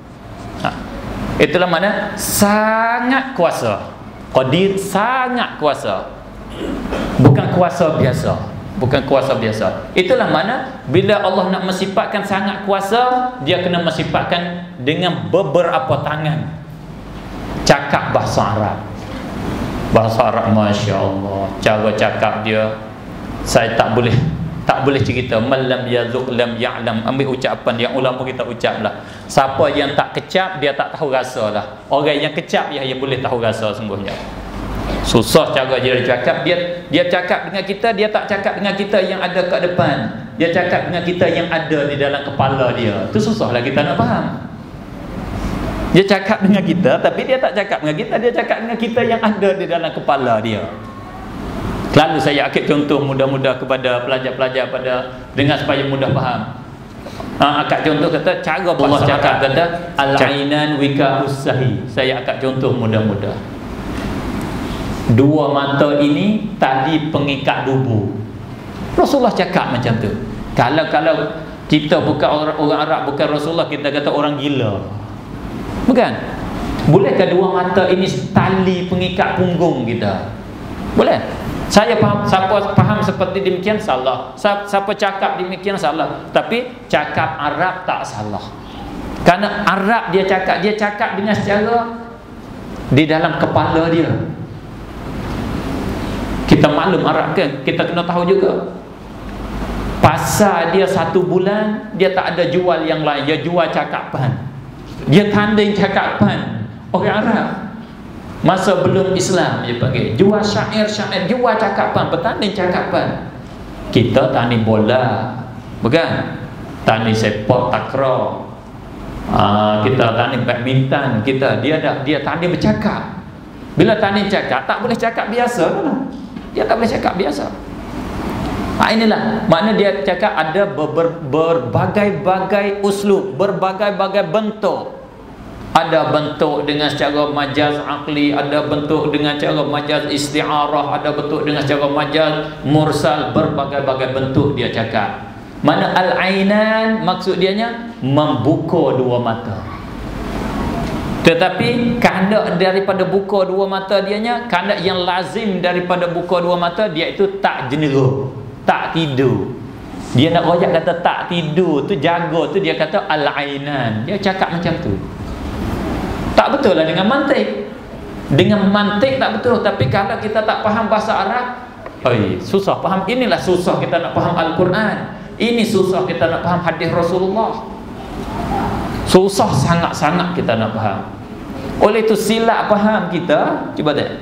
Itulah makna sangat kuasa. Qadir sangat kuasa. Bukan kuasa biasa. Bukan kuasa biasa. Itulah mana bila Allah nak mensifatkan sangat kuasa, dia kena mensifatkan dengan beberapa tangan. Cakap bahasa Arab. Bahasa Arab, Masya Allah, cara cakap dia saya tak boleh cerita. Man lam yazuq lam ya'lam. Ambil ucapan yang ulama kita ucap lah. Siapa yang tak kecap, dia tak tahu rasa lah. Orang yang kecap yang boleh tahu rasa sungguhnya. Susah cara dia cakap. Dia cakap dengan kita, dia tak cakap dengan kita yang ada kat depan. Dia cakap dengan kita yang ada di dalam kepala dia. Itu susahlah kita nak faham. Dia cakap dengan kita, tapi dia tak cakap dengan kita. Dia cakap dengan kita yang ada di dalam kepala dia. Lalu saya akid contoh mudah-mudah kepada pelajar-pelajar dengan supaya mudah faham. Akad contoh kata cara Allah cakap kata al-ainan wika'us sahi. Saya akad contoh mudah-mudah. Dua mata ini tadi pengikat dubu. Rasulullah cakap macam tu. Kalau kita bukan orang Arab, bukan Rasulullah, kita kata orang gila. Bukan? Bolehkah dua mata ini tali pengikat punggung kita? Boleh? Saya faham, siapa faham seperti demikian salah. Siapa cakap demikian salah. Tapi cakap Arab tak salah. Karena Arab dia cakap dengan secara di dalam kepala dia. Kita maklum Arab kan, kita kena tahu juga. Pasal dia 1 bulan, dia tak ada jual yang lain, dia jual cakapan. Dia tanding cakapan. Orang Arab masa belum Islam dia panggil jual syair, jual cakapan, bertanding cakapan. Kita tanding bola, bukan? Tanding sepak takraw. Kita tanding badminton, dia tanding bercakap. Bila tanding cakap, tak boleh cakap biasa lah. Dia tak boleh cakap biasa. Inilah makna dia cakap ada berbagai-bagai uslub, berbagai-bagai bentuk. Ada bentuk dengan secara majaz akli, ada bentuk dengan cara majaz isti'arah, ada bentuk dengan secara majaz mursal, berbagai-bagai bentuk dia cakap. Mana al-ainan maksud dianya membuka dua mata. Tetapi kehendak daripada buka dua mata dianya, kehendak yang lazim daripada buka dua mata dia itu tak jenera, tak tidur. Dia nak royak kata tak tidur tu, jaga tu, dia kata al-ainan. Dia cakap macam tu. Tak betul lah dengan mantik. Dengan mantik tak betul. Tapi kalau kita tak faham bahasa Arab, susah faham. Inilah susah kita nak faham Al-Quran. Ini susah kita nak faham hadis Rasulullah. Susah sangat-sangat kita nak faham. Oleh itu silap faham kita. Cuba tengok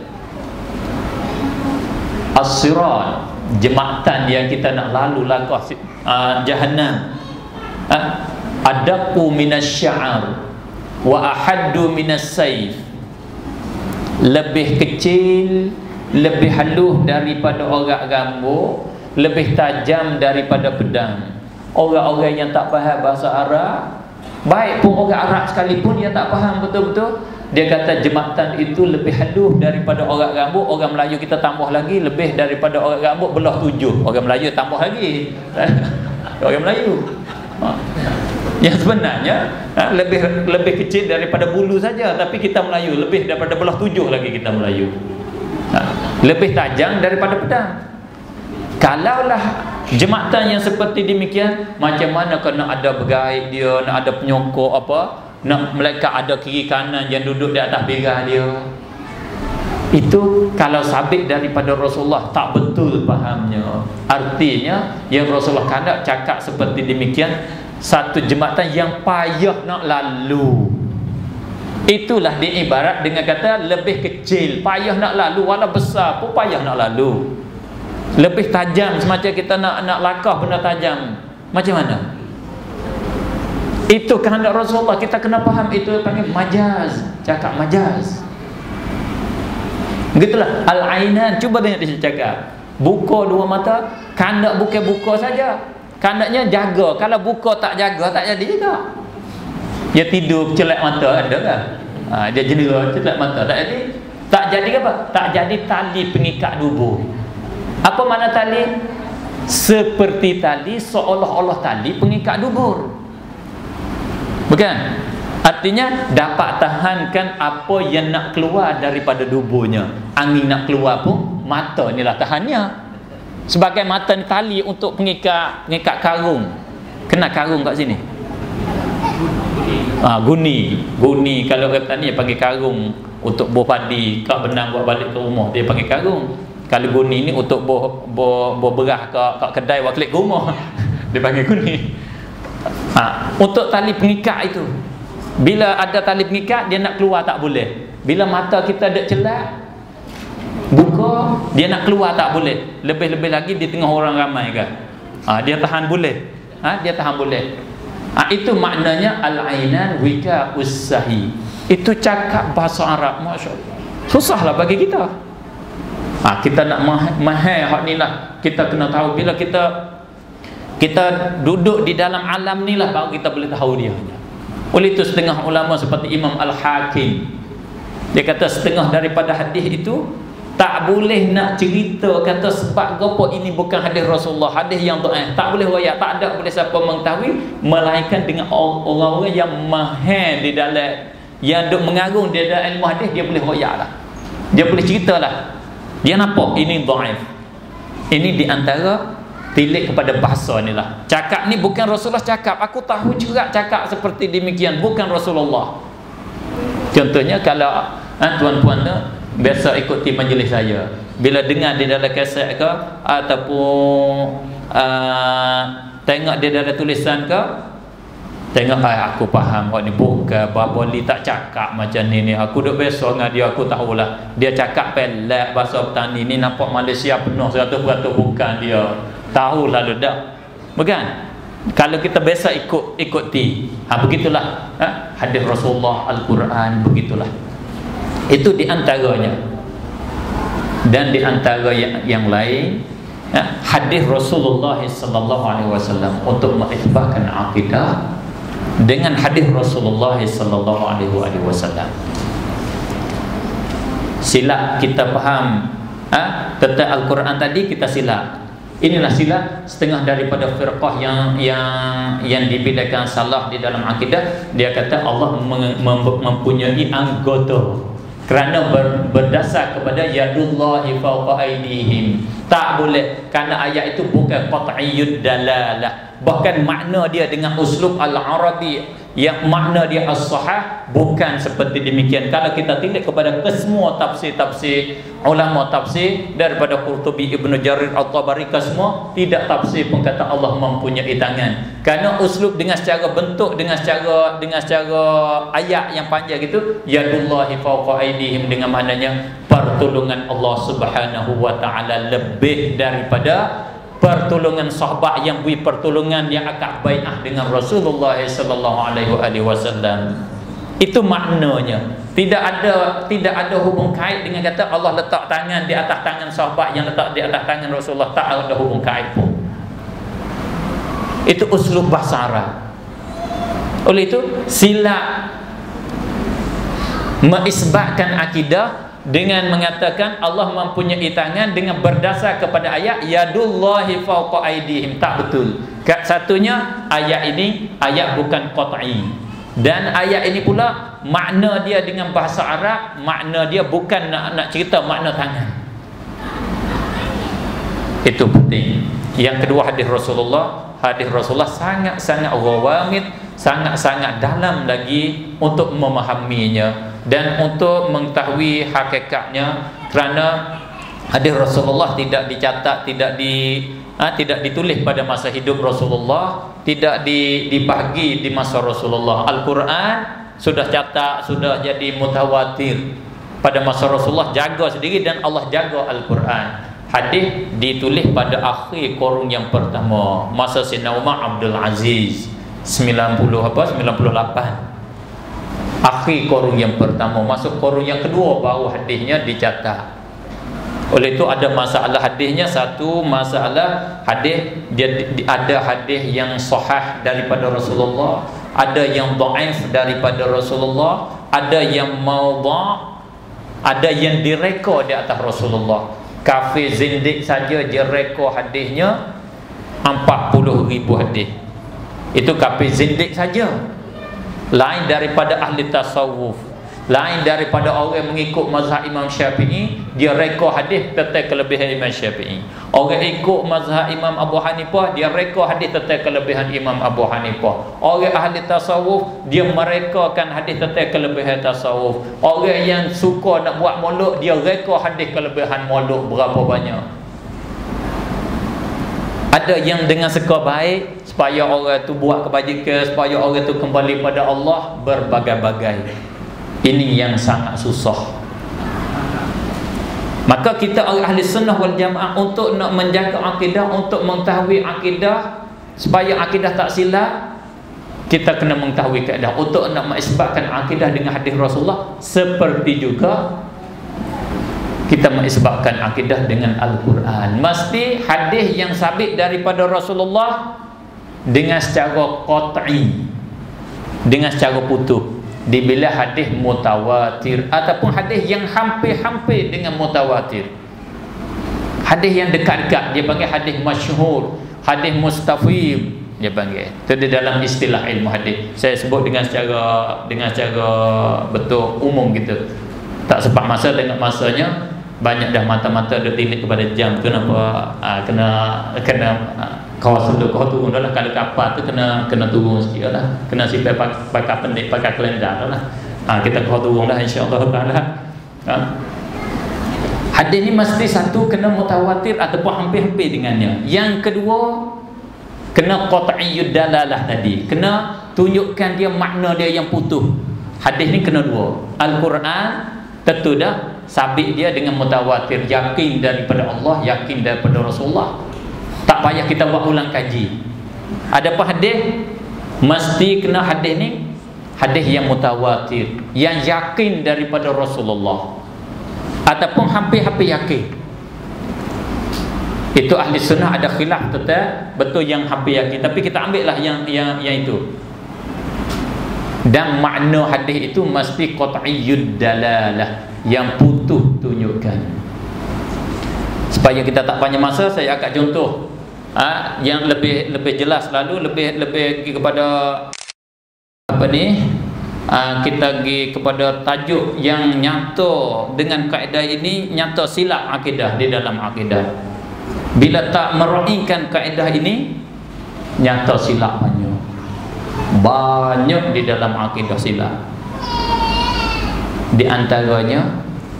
As-Sirat, jembatan yang kita nak lalu langkah Jahannam. Adaku minasy'ar wa ahaddu minas-sayf. Lebih kecil, lebih halus daripada orang rambut, lebih tajam daripada pedang. Orang-orang yang tak faham bahasa Arab, baik pun orang Arab sekalipun, dia tak faham betul-betul, dia kata jembatan itu lebih halus daripada orang rambut. Orang Melayu kita tambah lagi, lebih daripada orang rambut belah 7. Orang Melayu tambah lagi. Orang Melayu yang sebenarnya lebih kecil daripada bulu saja, tapi kita Melayu lebih daripada belah 7 lagi kita Melayu. Lebih tajam daripada pedang. Kalaulah jembatan yang seperti demikian, macam mana kena ada bergaib dia, nak ada penyokong apa, nak malaikat ada kiri kanan yang duduk di atas birah dia. Itu kalau sabit daripada Rasulullah tak betul fahamnya. Artinya yang Rasulullah kandak cakap seperti demikian, satu jembatan yang payah nak lalu. Itulah diibarat dengan kata lebih kecil, payah nak lalu, walau besar pun payah nak lalu. Lebih tajam, semacam kita nak lakah benda tajam. Macam mana? Itu kehendak Rasulullah, kita kena faham. Itu panggil majaz, cakap majaz. Begitulah al-ainan. Cuba tengok dia cakap, buka dua mata, kandak bukan buka saja, kandaknya jaga. Kalau buka tak jaga, tak jadi juga. Dia tidur celak mata, ada kan? Dia jendela celak mata, tak jadi. Tak jadi apa? Tak jadi tali pengikat dubur. Apa makna tali? Seperti tali, seolah-olah tali pengikat dubur. Bukan? Artinya dapat tahankan apa yang nak keluar daripada duburnya. Angin nak keluar pun mata inilah tahannya. Sebagai mata ni tali untuk pengikat karung. Kena karung kat sini. Guni kalau kata ni panggil karung untuk buah padi, kak benang buat balik ke rumah dia panggil karung. Kalau guni ni untuk buah beras kat kedai buat klik ke rumah dia panggil guni. Untuk tali pengikat itu, bila ada tali pengikat dia nak keluar tak boleh. Bila mata kita ada celak buka, dia nak keluar tak boleh. Lebih-lebih lagi di tengah orang ramai kan. Dia tahan boleh. Dia tahan boleh. Itu maknanya al-ainan wika ussahi. Itu cakap bahasa Arab, masya-Allah. Susahlah bagi kita. Kita nak mahal hak ni lah. Kita kena tahu. Bila kita duduk di dalam alam ni lah, baru kita boleh tahu dia. Oleh itu setengah ulama seperti Imam Al-Hakim, dia kata setengah daripada hadis itu tak boleh nak cerita kata sebab apa ini bukan hadis Rasulullah, hadis yang dhaif, tak boleh royak, tak ada boleh siapa mengetahui melainkan dengan orang-orang yang mahir di dalam, yang duk mengarung di dalam ilmu hadis. Dia boleh royak lah, dia boleh cerita lah, dia nampak ini dhaif. Ini di antara tilik kepada bahasa ni lah. Cakap ni bukan Rasulullah cakap, aku tahu juga cakap seperti demikian, bukan Rasulullah. Contohnya kalau tuan-puan tu biasa ikuti majlis saya, bila dengar di dalam kaset ke ataupun tengok di dalam tulisan ke, tengok aku faham kau ni bukan Baboli tak cakap macam ni. Aku duk biasa dengan dia, aku tahulah dia cakap pelak bahasa petani ni, nampak Malaysia penuh 100% bukan dia. Tahu lalu dah. Bukan? Kalau kita biasa ikuti, begitulah hadis Rasulullah, Al-Quran, begitulah. Itu di antaranya. Dan di antara yang lain, hadis Rasulullah sallallahu alaihi wasallam untuk mengisbahkan akidah dengan hadis Rasulullah sallallahu alaihi wasallam. Silap kita faham tentang Al-Quran tadi, kita silap. Inilah silap setengah daripada firqah yang dibidakan salah di dalam akidah. Dia kata Allah mempunyai anggota kerana berdasar kepada yadullahi fawqa aydihim. Tak boleh, kerana ayat itu bukan qat'iyyud dalalah, bahkan makna dia dengan uslub al-arabi, yang makna dia as-sahah, bukan seperti demikian. Kalau kita tindak kepada kesemua tafsir-tafsir ulama tafsir daripada Qurtubi, Ibnu Jarir, At-Tabari, semua tidak tafsir pun kata Allah mempunyai tangan. Kerana uslub dengan secara bentuk, dengan secara ayat yang panjang gitu, yadullahi fawqa aydihim, dengan maknanya pertolongan Allah Subhanahu wa taala lebih daripada pertolongan sahabat yang beri pertolongan yang akad bai'ah dengan Rasulullah sallallahu alaihi wasallam. Itu maknanya. Tidak ada hubung kait dengan kata Allah letak tangan di atas tangan sahabat yang letak di atas tangan Rasulullah. Tak ada hubung kait pun. Itu uslub bahasa Arab. Oleh itu silap mengisbatkan akidah dengan mengatakan Allah mempunyai tangan dengan berdasar kepada ayat yadullahi fawqa aydihim. Tak betul. Satunya ayat ini ayat bukan qat'i, dan ayat ini pula makna dia dengan bahasa Arab, makna dia bukan nak cerita makna tangan. Itu penting. Yang kedua, hadis Rasulullah sangat-sangat ghawamid, sangat-sangat dalam lagi untuk memahaminya. Dan untuk mengetahui hakikatnya, kerana hadis Rasulullah tidak dicatat, tidak ditulis pada masa hidup Rasulullah, tidak dibahagi di masa Rasulullah. Al-Quran sudah catat, sudah jadi mutawatir pada masa Rasulullah, jaga sendiri, dan Allah jaga Al-Quran. Hadis ditulis pada akhir korun yang pertama, masa Sayyidina Umar Abdul Aziz 98. Akhir korun yang pertama, masuk korun yang kedua baru hadisnya dicatat. Oleh itu ada masalah hadisnya. Satu masalah hadis, dia ada hadis yang sahih daripada Rasulullah, ada yang dhaif daripada Rasulullah, ada yang maudhu', ada yang direka di atas Rasulullah. Kafir zindik saja dia reka hadisnya 40,000 hadis. Itu kafir zindik saja. Lain daripada ahli tasawuf, lain daripada orang yang mengikut mazhab Imam Syafi'i, dia reka hadis tentang kelebihan Imam Syafi'i. Orang ikut mazhab Imam Abu Hanifah, dia reka hadis tentang kelebihan Imam Abu Hanifah. Orang ahli tasawuf, dia merekakan hadis tentang kelebihan tasawuf. Orang yang suka nak buat molek, dia reka hadis kelebihan molek berapa banyak. Ada yang dengan suka baik supaya orang tu buat kebajikan, supaya orang tu kembali pada Allah, berbagai-bagai. Ini yang sangat susah. Maka kita ahli sunnah wal jamaah, untuk nak menjaga akidah, untuk mengetahui akidah supaya akidah tak silap, kita kena mengetahui kaedah. Untuk nak mengisbatkan akidah dengan hadis Rasulullah, seperti juga kita mengisbatkan akidah dengan Al-Quran. Mesti hadis yang sabit daripada Rasulullah dengan secara qat'i, dengan secara putus. Dibilah hadis mutawatir ataupun hadis yang hampir-hampir dengan mutawatir. Hadis yang dekat-dekat dia panggil hadis masyhur, hadis mustafid dia panggil. Itu di dalam istilah ilmu hadis. Saya sebut dengan secara betul umum gitu. Tak sempat masa, tengok masanya banyak dah mata-mata dah tilik kepada jam. Kenapa kena kawasan tu kau turun dah lah. Kalau kapal tu kena turun sikit lah. Kena simpan pakai pendek, pakai kelendar lah. Kita kau turun dah insya-Allah taala. Hadis ni mesti satu kena mutawatir ataupun hampir-hampir dengannya. Yang kedua kena qat'iyyud dalalah tadi. Kena tunjukkan dia makna dia yang putus. Hadis ni kena dua. Al-Quran tentu dah sabit dia dengan mutawatir, yakin daripada Allah, yakin daripada Rasulullah. Tak payah kita buat ulang kaji. Adapun hadis, mesti kena hadis ni hadis yang mutawatir, yang yakin daripada Rasulullah ataupun hampir-hampir yakin. Itu ahli sunnah ada khilaf tentang betul yang hampir yakin, tapi kita ambil lah yang itu. Dan makna hadis itu mesti qat'iyyud dalalah, yang putus tunjukkan. Supaya kita tak panjang masa, saya akan contoh yang lebih jelas, lalu lebih kepada apa ni, kita pergi kepada tajuk yang nyata dengan kaedah ini, nyata silap akidah di dalam akidah. Bila tak meraihkan kaedah ini, nyata silap banyak di dalam akidah silap. Di antaranya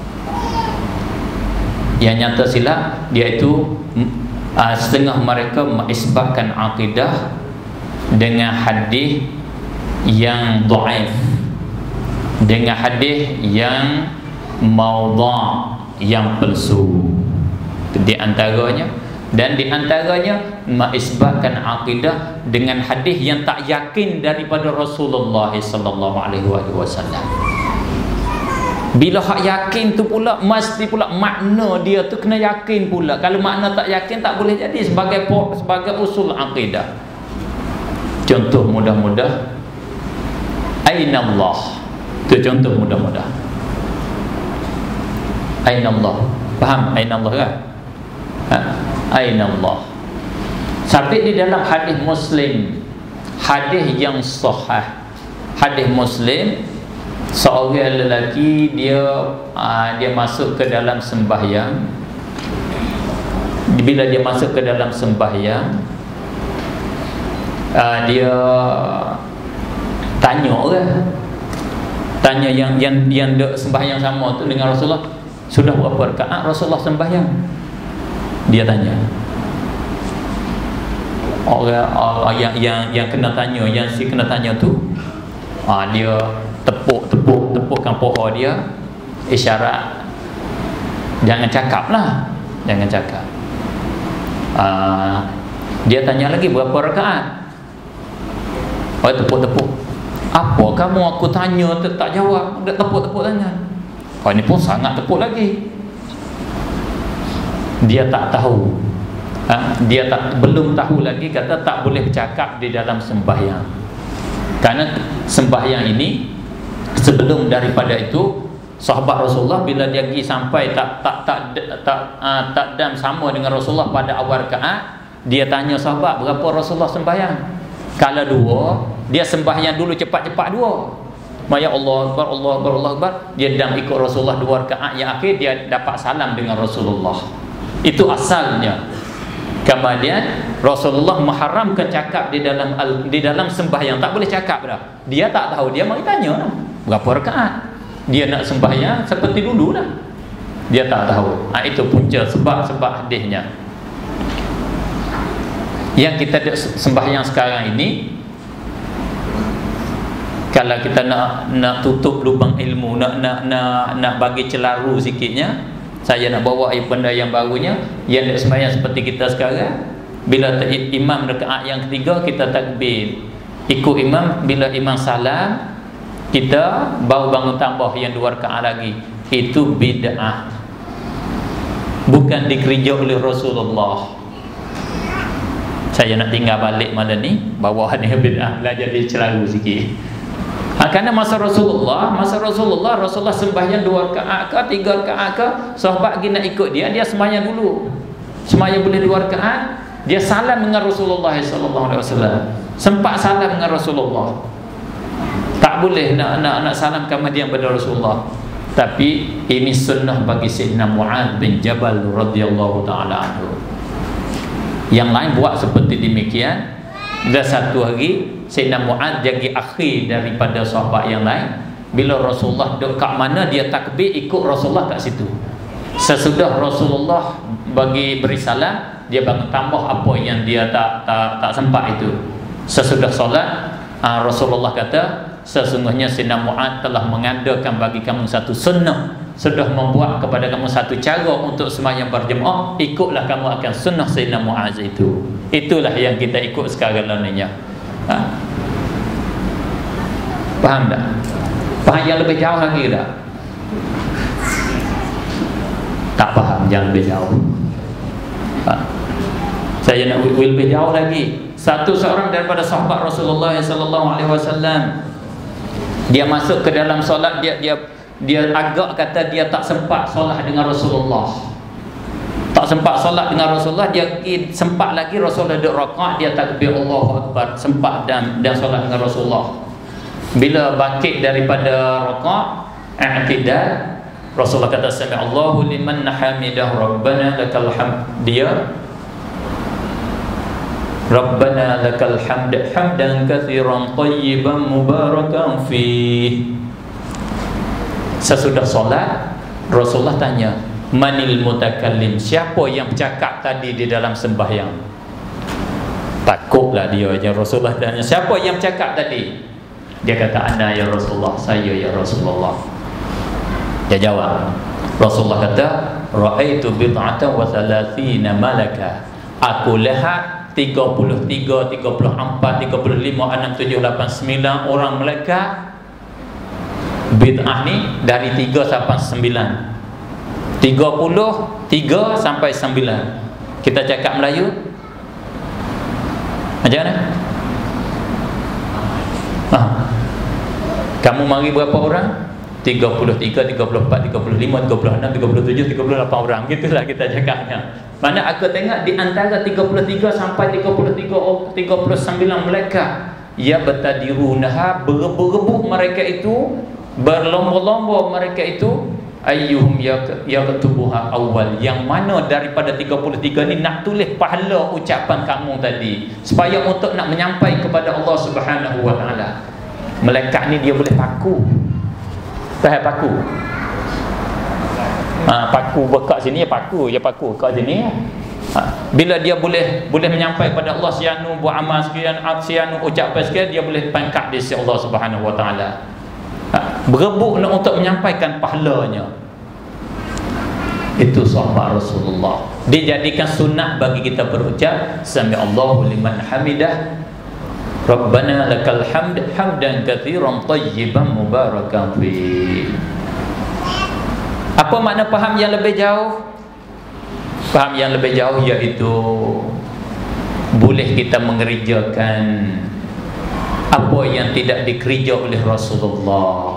yang nyata silap, iaitu setengah mereka mengisbatkan akidah dengan hadis yang dhaif, dengan hadis yang maudhu', yang palsu. Di antaranya, dan di antaranya mengisbatkan akidah dengan hadis yang tak yakin daripada Rasulullah sallallahu alaihi wasallam. Bila hak yakin tu pula, mesti pula makna dia tu kena yakin pula. Kalau makna tak yakin, tak boleh jadi sebagai usul akidah. Contoh mudah-mudah, aina Allah. Itu contoh mudah-mudah. Aina Allah. Faham aina Allah kan? Aina Allah. Sabit di dalam hadis Muslim, hadis yang sahih. Hadis Muslim, seorang lelaki dia masuk ke dalam sembahyang. Bila dia masuk ke dalam sembahyang, dia tanya orang, Tanya yang dek sembahyang sama tu dengan Rasulullah, sudah berapa rakaat Rasulullah sembahyang? Dia tanya. Orang yang kena tanya, yang si kena tanya tu, dia tepukkan pohon dia, isyarat jangan cakap lah, jangan cakap. Dia tanya lagi, berapa rakaat? Tepuk-tepuk. Apa kamu aku tanya tak jawab, dah tepuk-tepuk tangan. Ini pun sangat tepuk lagi. Dia tak tahu. Dia belum tahu lagi, kata tak boleh bercakap di dalam sembahyang. Karena sembahyang ini, sebelum daripada itu, sahabat Rasulullah bila dia pergi sampai tak dam sama dengan Rasulullah pada awal rakaat, dia tanya sahabat, berapa Rasulullah sembahyang? Kalau 2, dia sembahyang dulu cepat-cepat 2. Maya Allah Akbar, Allah Akbar, Allah Akbar. Dia dam ikut Rasulullah 2 rakaat yang akhir, dia dapat salam dengan Rasulullah. Itu asalnya. Kemudian Rasulullah mengharamkan cakap di dalam sembahyang, tak boleh cakap dah. Dia tak tahu, dia mari tanya lah, berapa rakaat? Dia nak sembahyang seperti dulu lah. Dia tak tahu. Itu punca sebab hadisnya. Yang kita sembahyang sekarang ini, kalau kita nak tutup lubang ilmu, nak bagi celaru sikitnya, saya nak bawa benda yang barunya, yang nak sembahyang seperti kita sekarang. Bila imam rakaat yang ketiga, kita takbir, ikut imam. Bila imam salam, kita baru bangun tambah yang 2 rakaat lagi. Itu bid'ah, bukan dikerja oleh Rasulullah. Saya nak tinggal balik malam ni, bawa ni bid'ah, belajar dia celaru sikit. Kerana masa Rasulullah sembahyang 2 rakaat ke 3 rakaat ke, sahabat lagi nak ikut dia sembahyang dulu. Sembahyang boleh 2 rakaat, dia salam dengan Rasulullah sallallahu alaihi wasallam. Sempat salam dengan Rasulullah. Tak boleh nak salam kemudian pada Rasulullah. Tapi ini sunnah bagi Sayyidina Mu'adz bin Jabal radhiyallahu taala anhu. Yang lain buat seperti demikian. Dan satu hari Sayyidina Mu'adz jadi akhir daripada sahabat yang lain. Bila Rasulullah duduk kat mana, dia takbir ikut Rasulullah kat situ. Sesudah Rasulullah beri salam, dia bangun tambah apa yang dia tak sempat itu. Sesudah solat, Rasulullah kata, sesungguhnya Sayyidina Mu'adz telah mengadakan bagi kamu satu sunnah, sudah membuat kepada kamu satu cara untuk sembahyang berjemaah, ikutlah kamu akan sunnah Sayyidina Mu'adz itu. Itulah yang kita ikut sekarang ni. Faham tak? Faham yang lebih jauh lagi tak? Tak faham, yang lebih jauh. Saya nak lebih jauh lagi. Seorang daripada sahabat Rasulullah sallallahu alaihi wasallam, dia masuk ke dalam solat, dia agak kata dia tak sempat solat dengan Rasulullah. Tak sempat solat dengan Rasulullah, dia sempat lagi Rasulullah duduk rakaat, dia takbir Allahu Akbar, sempat dan solat dengan Rasulullah. Bila bangkit daripada rakaat, i'tidal, Rasulullah kata sami Allahu liman hamidah rabbana lakal hamd. Dia Rabbana lakal hamd hamdan katsiran tayyiban mubarakan fih. Sesudah solat, Rasulullah tanya, manil mutakallim, siapa yang bercakap tadi di dalam sembahyang? Takutlah dia aja. Rasulullah tanya, siapa yang bercakap tadi? Dia kata, ana ya Rasulullah, saya ya Rasulullah. Dia jawab, Rasulullah kata, ra'aitu bid'atan wa thalathina malaka. Aku lihat 33, 34, 35, 6, 7, 8, 9 orang malaikat. Bid'ah ni dari 3 sampai 9. 33 sampai 9. Kita cakap Melayu macam mana? Kamu mari berapa orang? 33, 34, 35, 36, 37, 38 orang. Gitulah kita cakapnya. Mana aku tengok di antara 33 sampai 39 mereka, ya batadirunha, berebut mereka itu, berlomba-lomba mereka itu, ayyuhum yaktubuha awal, yang mana daripada 33 ni nak tulis pahala ucapan kamu tadi, supaya untuk nak menyampai kepada Allah Subhanahu wa taala. Malaikat ni dia boleh paku. Faham paku? Paku bekak sini, paku kat sini. Bila dia boleh menyampaikan pada Allah, sianu buat amal sekian, sianu ucap sekian, dia boleh pangkat di sisi Allah Subhanahu Wa Taala. Berebut nak untuk menyampaikan pahalanya. Itu sahabat Rasulullah. Dijadikan sunat bagi kita berucap sami Allahu liman hamidah, Rabbana lakal hamd hamdan katsiran tayyiban mubarakan fi. Apa makna faham yang lebih jauh? Faham yang lebih jauh iaitu boleh kita mengerjakan apa yang tidak dikerja oleh Rasulullah,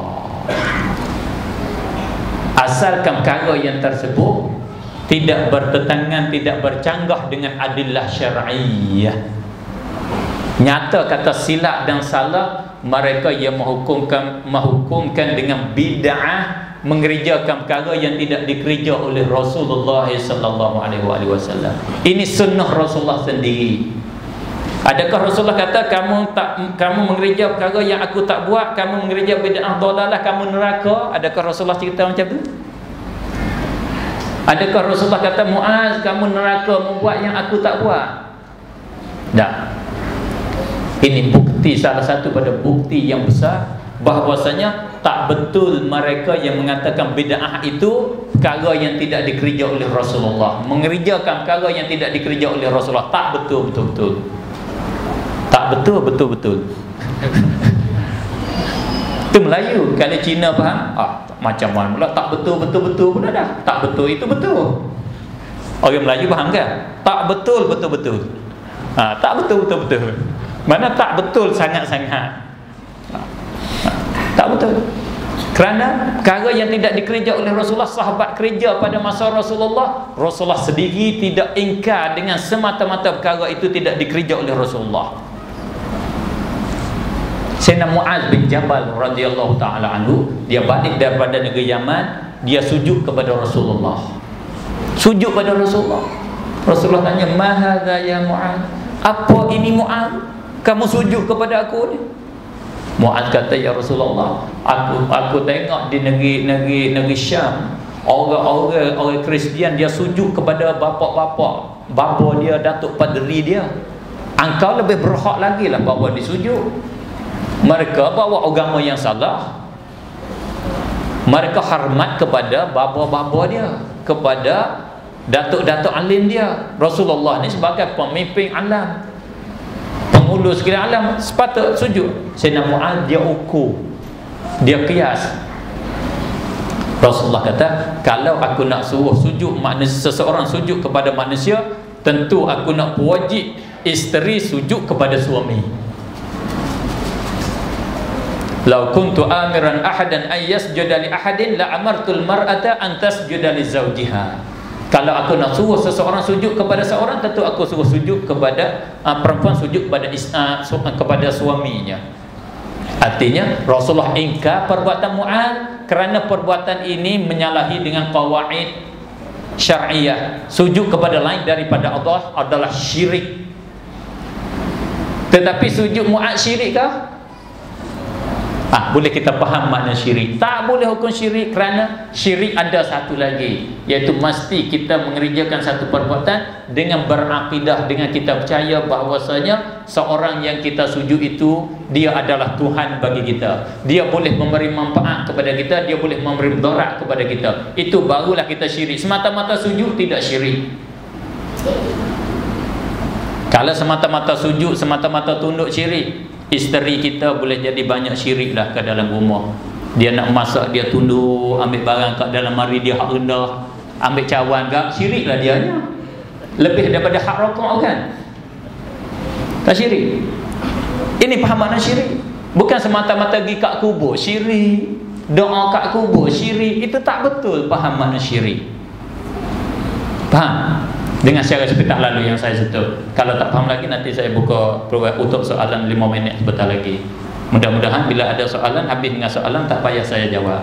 asalkan perkara yang tersebut tidak bertentangan, tidak bercanggah dengan adillah syar'iyyah. Nyata kata silap dan salah, mereka yang menghukumkan dengan bid'ah, mengerjakan perkara yang tidak dikerja oleh Rasulullah sallallahu alaihi wasallam. Ini sunnah Rasulullah sendiri. Adakah Rasulullah kata kamu mengerja perkara yang aku tak buat, kamu mengerja bid'ah dalalah, kamu neraka? Adakah Rasulullah cerita macam tu? Adakah Rasulullah kata Muaz, kamu neraka membuat yang aku tak buat? Tak. Ini bukti, salah satu pada bukti yang besar bahwasanya tak betul mereka yang mengatakan bid'ah itu perkara yang tidak dikerja oleh Rasulullah. Mengerjakan perkara yang tidak dikerja oleh Rasulullah tak betul. Tak betul. Itu Melayu. Kalau Cina faham, macam mana pula tak betul pula dah. Tak betul itu betul. Orang Melayu faham kan? Tak betul. Tak betul. Mana tak betul sangat-sangat. Tak betul. Kerana perkara yang tidak dikerja oleh Rasulullah, sahabat kerja pada masa Rasulullah sendiri tidak ingkar dengan semata-mata perkara itu tidak dikerja oleh Rasulullah. Sayyidina Muaz bin Jabal radhiyallahu taala anhu, dia balik daripada negeri Yaman, dia sujud kepada Rasulullah. Sujud pada Rasulullah. Rasulullah tanya, "Ma hadza ya Muaz?" Apa ini Muaz? Kamu sujud kepada aku ni? Muaz kata, "Ya Rasulullah, aku tengok di negeri Syam, orang Kristian dia sujud kepada bapa dia, datuk padri dia. Engkau lebih berhak lagi lah bawa disujud. Mereka bawa agama yang salah. Mereka hormat kepada bapa dia, kepada datuk-datuk alim dia. Rasulullah ni sebagai pemimpin alam, pengurus segala alam, sepatut sujud." Sayyidina Muaz dia ukur, dia kias. Rasulullah kata, kalau aku nak suruh sujud seseorang sujud kepada manusia, tentu aku nak wajib isteri sujud kepada suami. Lau kuntu amiran ahadan an yasjuda li ahadin la amartul mar'ata an tasjuda li zawjiha. Kalau aku nak suruh seseorang sujud kepada seorang, tentu aku suruh sujud kepada perempuan sujud kepada suaminya. Artinya Rasulullah ingkar perbuatan Muaz kerana perbuatan ini menyalahi dengan qawaid syar'iyyah. Sujud kepada lain daripada Allah adalah syirik. Tetapi sujud Muaz syirik kah? Boleh kita faham makna syirik. Tak boleh hukum syirik kerana syirik ada satu lagi, iaitu mesti kita mengerjakan satu perbuatan dengan berakidah, dengan kita percaya bahawasanya seorang yang kita sujud itu dia adalah Tuhan bagi kita. Dia boleh memberi manfaat kepada kita, dia boleh memberi mudarat kepada kita. Itu barulah kita syirik. Semata-mata sujud tidak syirik. Kalau semata-mata sujud, semata-mata tunduk, syirik. Isteri kita boleh jadi banyak syirik lah ke dalam rumah. Dia nak masak, dia tunduk, ambil barang kat dalam mari dia hak rendah, ambil cawan kat, syirik lah dia nya. Lebih daripada hak rokok kan? Tak syirik. Ini faham makna syirik. Bukan semata-mata pergi kat kubur syirik, doa kat kubur syirik. Itu tak betul faham makna syirik. Faham? Dengan secara sebentar lalu yang saya sentuh. Kalau tak faham lagi, nanti saya buka peluang untuk soalan 5 minit sebentar lagi. Mudah-mudahan bila ada soalan, habis dengan soalan tak payah saya jawab.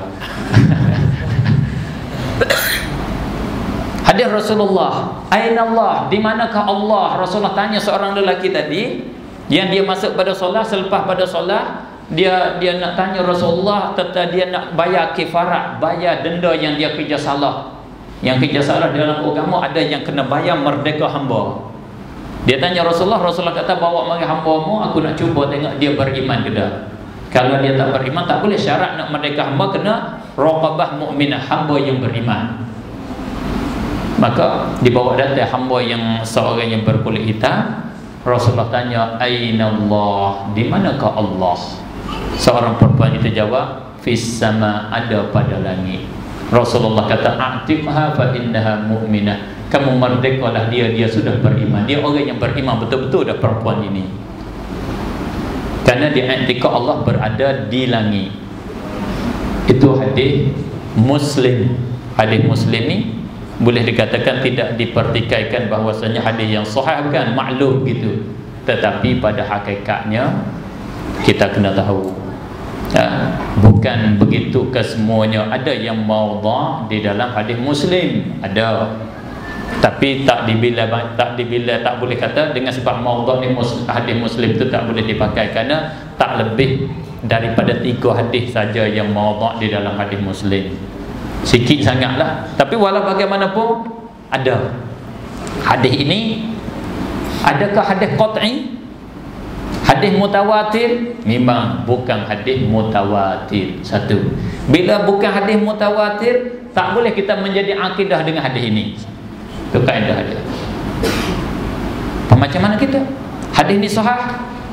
Hadis Rasulullah, "Aina Allah?" Di manakah Allah? Rasulullah tanya seorang lelaki tadi yang dia masuk pada solat, selepas pada solat dia nak tanya Rasulullah, tentang dia nak bayar kifarat, bayar denda yang dia kerja salah. Yang kerja salah dalam agama ada yang kena bayar merdeka hamba. Dia tanya Rasulullah, Rasulullah kata bawa mari hamba-mu, aku nak cuba tengok dia beriman ke tak. Kalau dia tak beriman, tak boleh. Syarat nak merdeka hamba kena raqabah mukminah, hamba yang beriman. Maka dibawa datang hamba yang seorang yang berkulit hitam. Rasulullah tanya, aina Allah, di manakah Allah? Seorang perempuan itu jawab, fis sama, ada pada langit. Rasulullah kata, a'tiqha fa innaha mu'minah. Kamu merdekalah dia sudah beriman. Dia orang yang beriman betul-betul dah perempuan ini. Karena di i'tiqah Allah berada di langit. Itu hadis Muslim. Hadis Muslim ni boleh dikatakan tidak dipertikaikan bahawasanya hadis yang sahih, bukan maklum gitu. Tetapi pada hakikatnya kita kena tahu, bukan begitu kesemuanya. Ada yang maudhu' di dalam hadis Muslim, ada. Tapi tak dibila tak boleh kata dengan sebab maudhu' ni hadis Muslim itu tak boleh dipakai, kerana tak lebih daripada 3 hadis saja yang maudhu' di dalam hadis Muslim. Sikit sangatlah. Tapi walau bagaimanapun ada. Hadis ini adakah hadis qat'i? Hadis mutawatir? Memang bukan hadis mutawatir. Satu. Bila bukan hadis mutawatir, tak boleh kita menjadi akidah dengan hadis ini. Itu kaedah dia. Macam mana kita? Hadis ini sahih?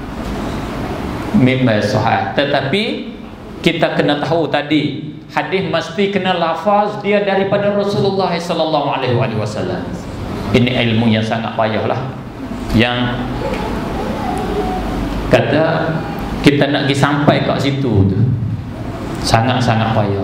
Memang sahih. Tetapi kita kena tahu tadi, hadis mesti kena lafaz dia daripada Rasulullah sallallahu alaihi wasallam. Ini ilmu yang sangat payahlah. Yang kata kita nak pergi sampai kat situ tu sangat-sangat payah.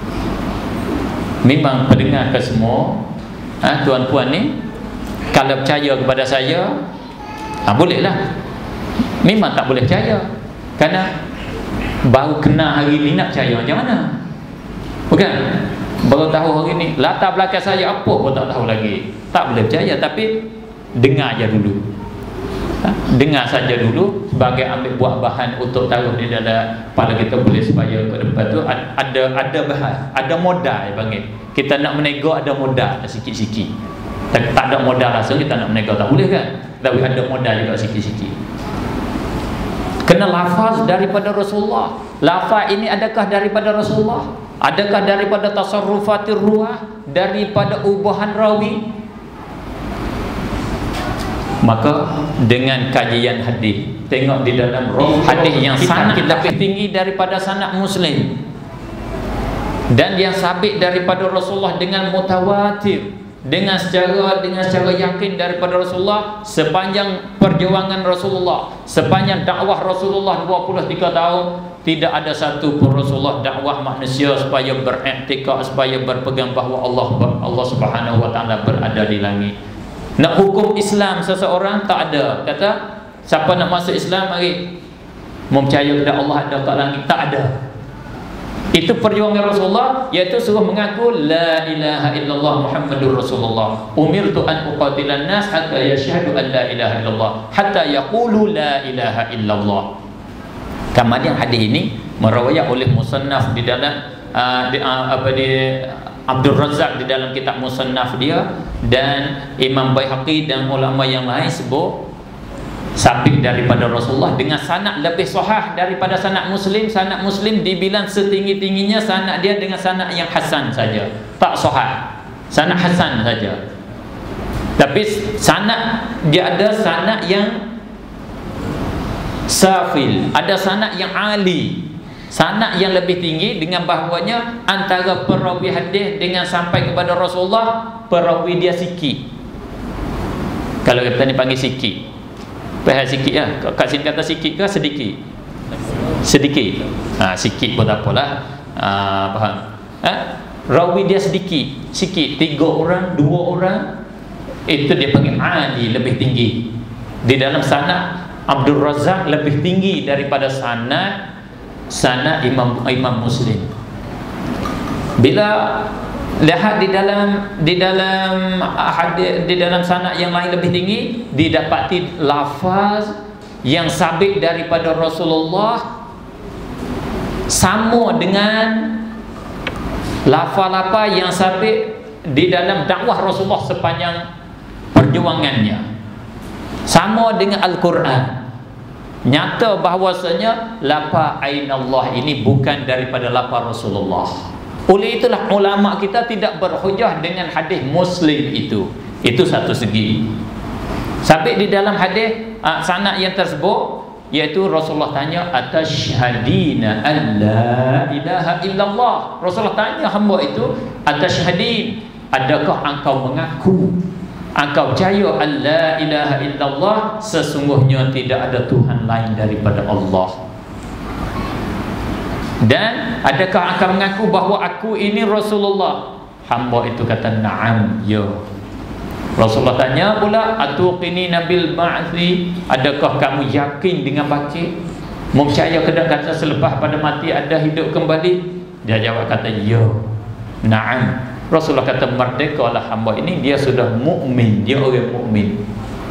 Memang pendengar ke semua, tuan-puan ni, kalau percaya kepada saya, bolehlah. Memang tak boleh percaya, kerana baru kenal hari ni nak percaya macam mana? Bukan? Baru tahu hari ni, latar belakang saya apa pun tak tahu lagi. Tak boleh percaya. Tapi dengar je dulu. Dengar saja dulu sebagai ambil buat bahan untuk taruh di dalam kepala kita, boleh supaya ke depan tu ada bahan, ada modal dia panggil. Kita nak menego ada modal sikit-sikit. Tak ada modal langsung kita nak menego tak boleh kan? Tapi ada modal juga sikit-sikit. Kena lafaz daripada Rasulullah. Lafaz ini adakah daripada Rasulullah? Adakah daripada tasarrufatir ruah, daripada ubahan rawi? Maka dengan kajian hadis, tengok di dalam hadis yang sanad lebih tinggi daripada sanad Muslim, dan yang sabit daripada Rasulullah dengan mutawatir, dengan secara yakin daripada Rasulullah, sepanjang perjuangan Rasulullah, sepanjang dakwah Rasulullah 23 tahun, tidak ada satu pun Rasulullah dakwah manusia supaya beriktikad, supaya berpegang bahawa Allah Subhanahu wa taala berada di langit. Nak hukum Islam seseorang tak ada. Kata siapa nak masuk Islam, mari mempercayai kepada Allah ada kat langit, tak ada. Itu perjuangan Rasulullah, iaitu suruh mengaku la ilaha illallah Muhammadur Rasulullah. Umirtu an uqatilan nas hatta yashhadu an la ilaha illallah hatta yaqulu la ilaha illallah. Kemudian hadis ini merawat oleh musannaf di dalam Abdul Razak di dalam kitab musannaf dia, dan Imam Baihaqi dan ulama yang lain sebut sabit daripada Rasulullah dengan sanad lebih sahih daripada sanad Muslim. Sanad Muslim dibilang setinggi-tingginya sanad dia dengan sanad yang hasan saja, tak sahih, sanad hasan saja. Tapi sanad dia ada sanad yang safil, ada sanad yang ali, sanad yang lebih tinggi, dengan bahawanya antara perawi hadis dengan sampai kepada Rasulullah, perawi dia sikit. Kalau kita ni panggil sikit, faham sikit lah. Kat sini kata sikit ke sedikit? Sedikit. Sikit pun tak apalah. Faham? Rawi dia sedikit, 3 orang, 2 orang, itu dia panggil ali, lebih tinggi. Di dalam sanad Abdul Razak lebih tinggi daripada sanad Imam Muslim. Bila lihat di dalam sanad yang lain lebih tinggi, didapati lafaz yang sabit daripada Rasulullah sama dengan lafaz-lafaz yang sabit di dalam dakwah Rasulullah sepanjang perjuangannya, sama dengan Al-Quran. Nyata bahawasanya lafaz ainallah ini bukan daripada lafaz Rasulullah. Oleh itulah ulama kita tidak berhujah dengan hadis Muslim itu. Itu satu segi. Sampai di dalam hadis sanad yang tersebut, iaitu Rasulullah tanya, atasyhadina an la ilaha illallah. Rasulullah tanya hamba itu, atasyhadin, adakah engkau mengaku, engkau percaya an la ilaha illallah, sesungguhnya tidak ada Tuhan lain daripada Allah. Dan adakah engkau mengaku bahawa aku ini Rasulullah? Hamba itu kata na'am, ya. Rasulullah tanya pula, atuqini nabil ba'thi, adakah kamu yakin dengan bangkit? Percaya kata selepas pada mati ada hidup kembali? Dia jawab kata ya. Na'am. Rasulullah kata merdekalah hamba ini, dia sudah mukmin, dia orang mukmin.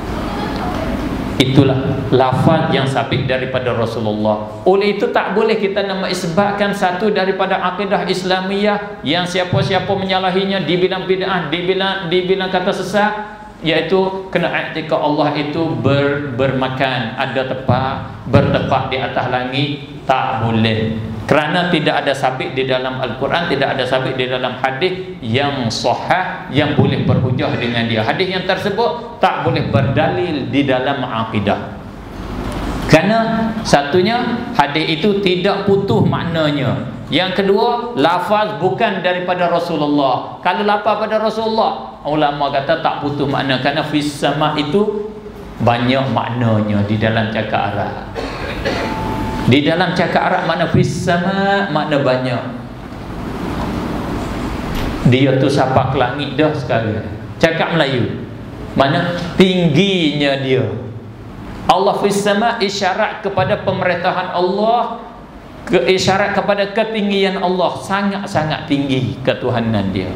Itulah lafaz yang sabit daripada Rasulullah. Oleh itu tak boleh kita nak isbatkan satu daripada akidah Islamiyah yang siapa-siapa menyalahinya dibilang bid'ah, dibilang kata sesat, iaitu kena i'tikad Allah itu bermakan, ada tepat, bertepat di atas langit. Tak boleh, kerana tidak ada sabit di dalam Al-Quran, tidak ada sabit di dalam hadis yang sahih yang boleh berhujah dengan dia. Hadis yang tersebut tak boleh berdalil di dalam akidah. Kerana satunya, hadis itu tidak putus maknanya. Yang kedua, lafaz bukan daripada Rasulullah. Kalau lafaz pada Rasulullah, ulama kata tak putus makna, kerana fis sama itu banyak maknanya di dalam cakap Arab. Di dalam cakap Arab makna fis sama makna banyak. Dia tu sapak langit dah sekarang. Cakap Melayu mana tingginya dia. Allah fis sama isyarat kepada pemerintahan Allah, isyarat kepada ketinggian Allah, sangat-sangat tinggi ketuhanan dia.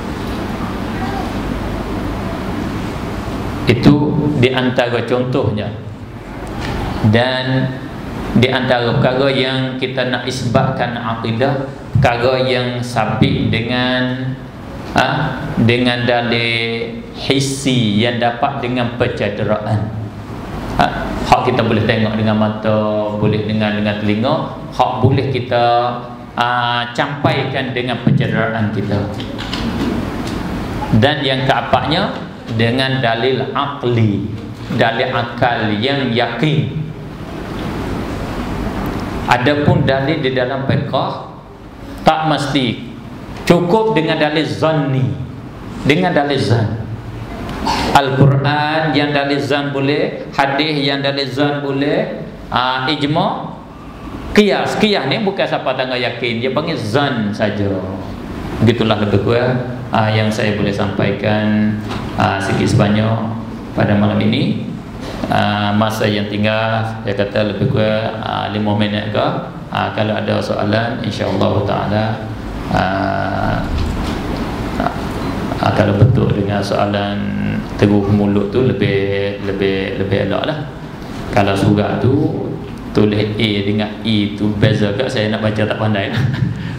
Itu di antara contohnya. Dan di antara perkara yang kita nak isbatkan akidah, perkara yang sabit dengan dalil hissi yang dapat dengan pencederaan. Hak kita boleh tengok dengan mata, boleh dengar dengan telinga, hak boleh kita campaikan dengan pencederaan kita. Dan yang keempatnya dengan dalil akli, dalil akal yang yakin. Adapun dalil di dalam fiqh tak mesti cukup dengan dalil zanni, dengan dalil zan. Al-Quran yang dalil zan boleh, hadis yang dalil zan boleh, ijma', qiyas. Qiyas ni bukan siapa tangga yakin, dia panggil zan saja. Begitulah lebih kurang yang saya boleh sampaikan sikit sebanyak pada malam ini. Masa yang tinggal saya kata lebih kurang 5 minit ke. Kalau ada soalan, insya-Allah taala kalau betul dengan soalan teguh mulut tu lebih elok lah. Kalau surat tu tulis A dengan E tu beza ke, saya nak baca tak pandai lah.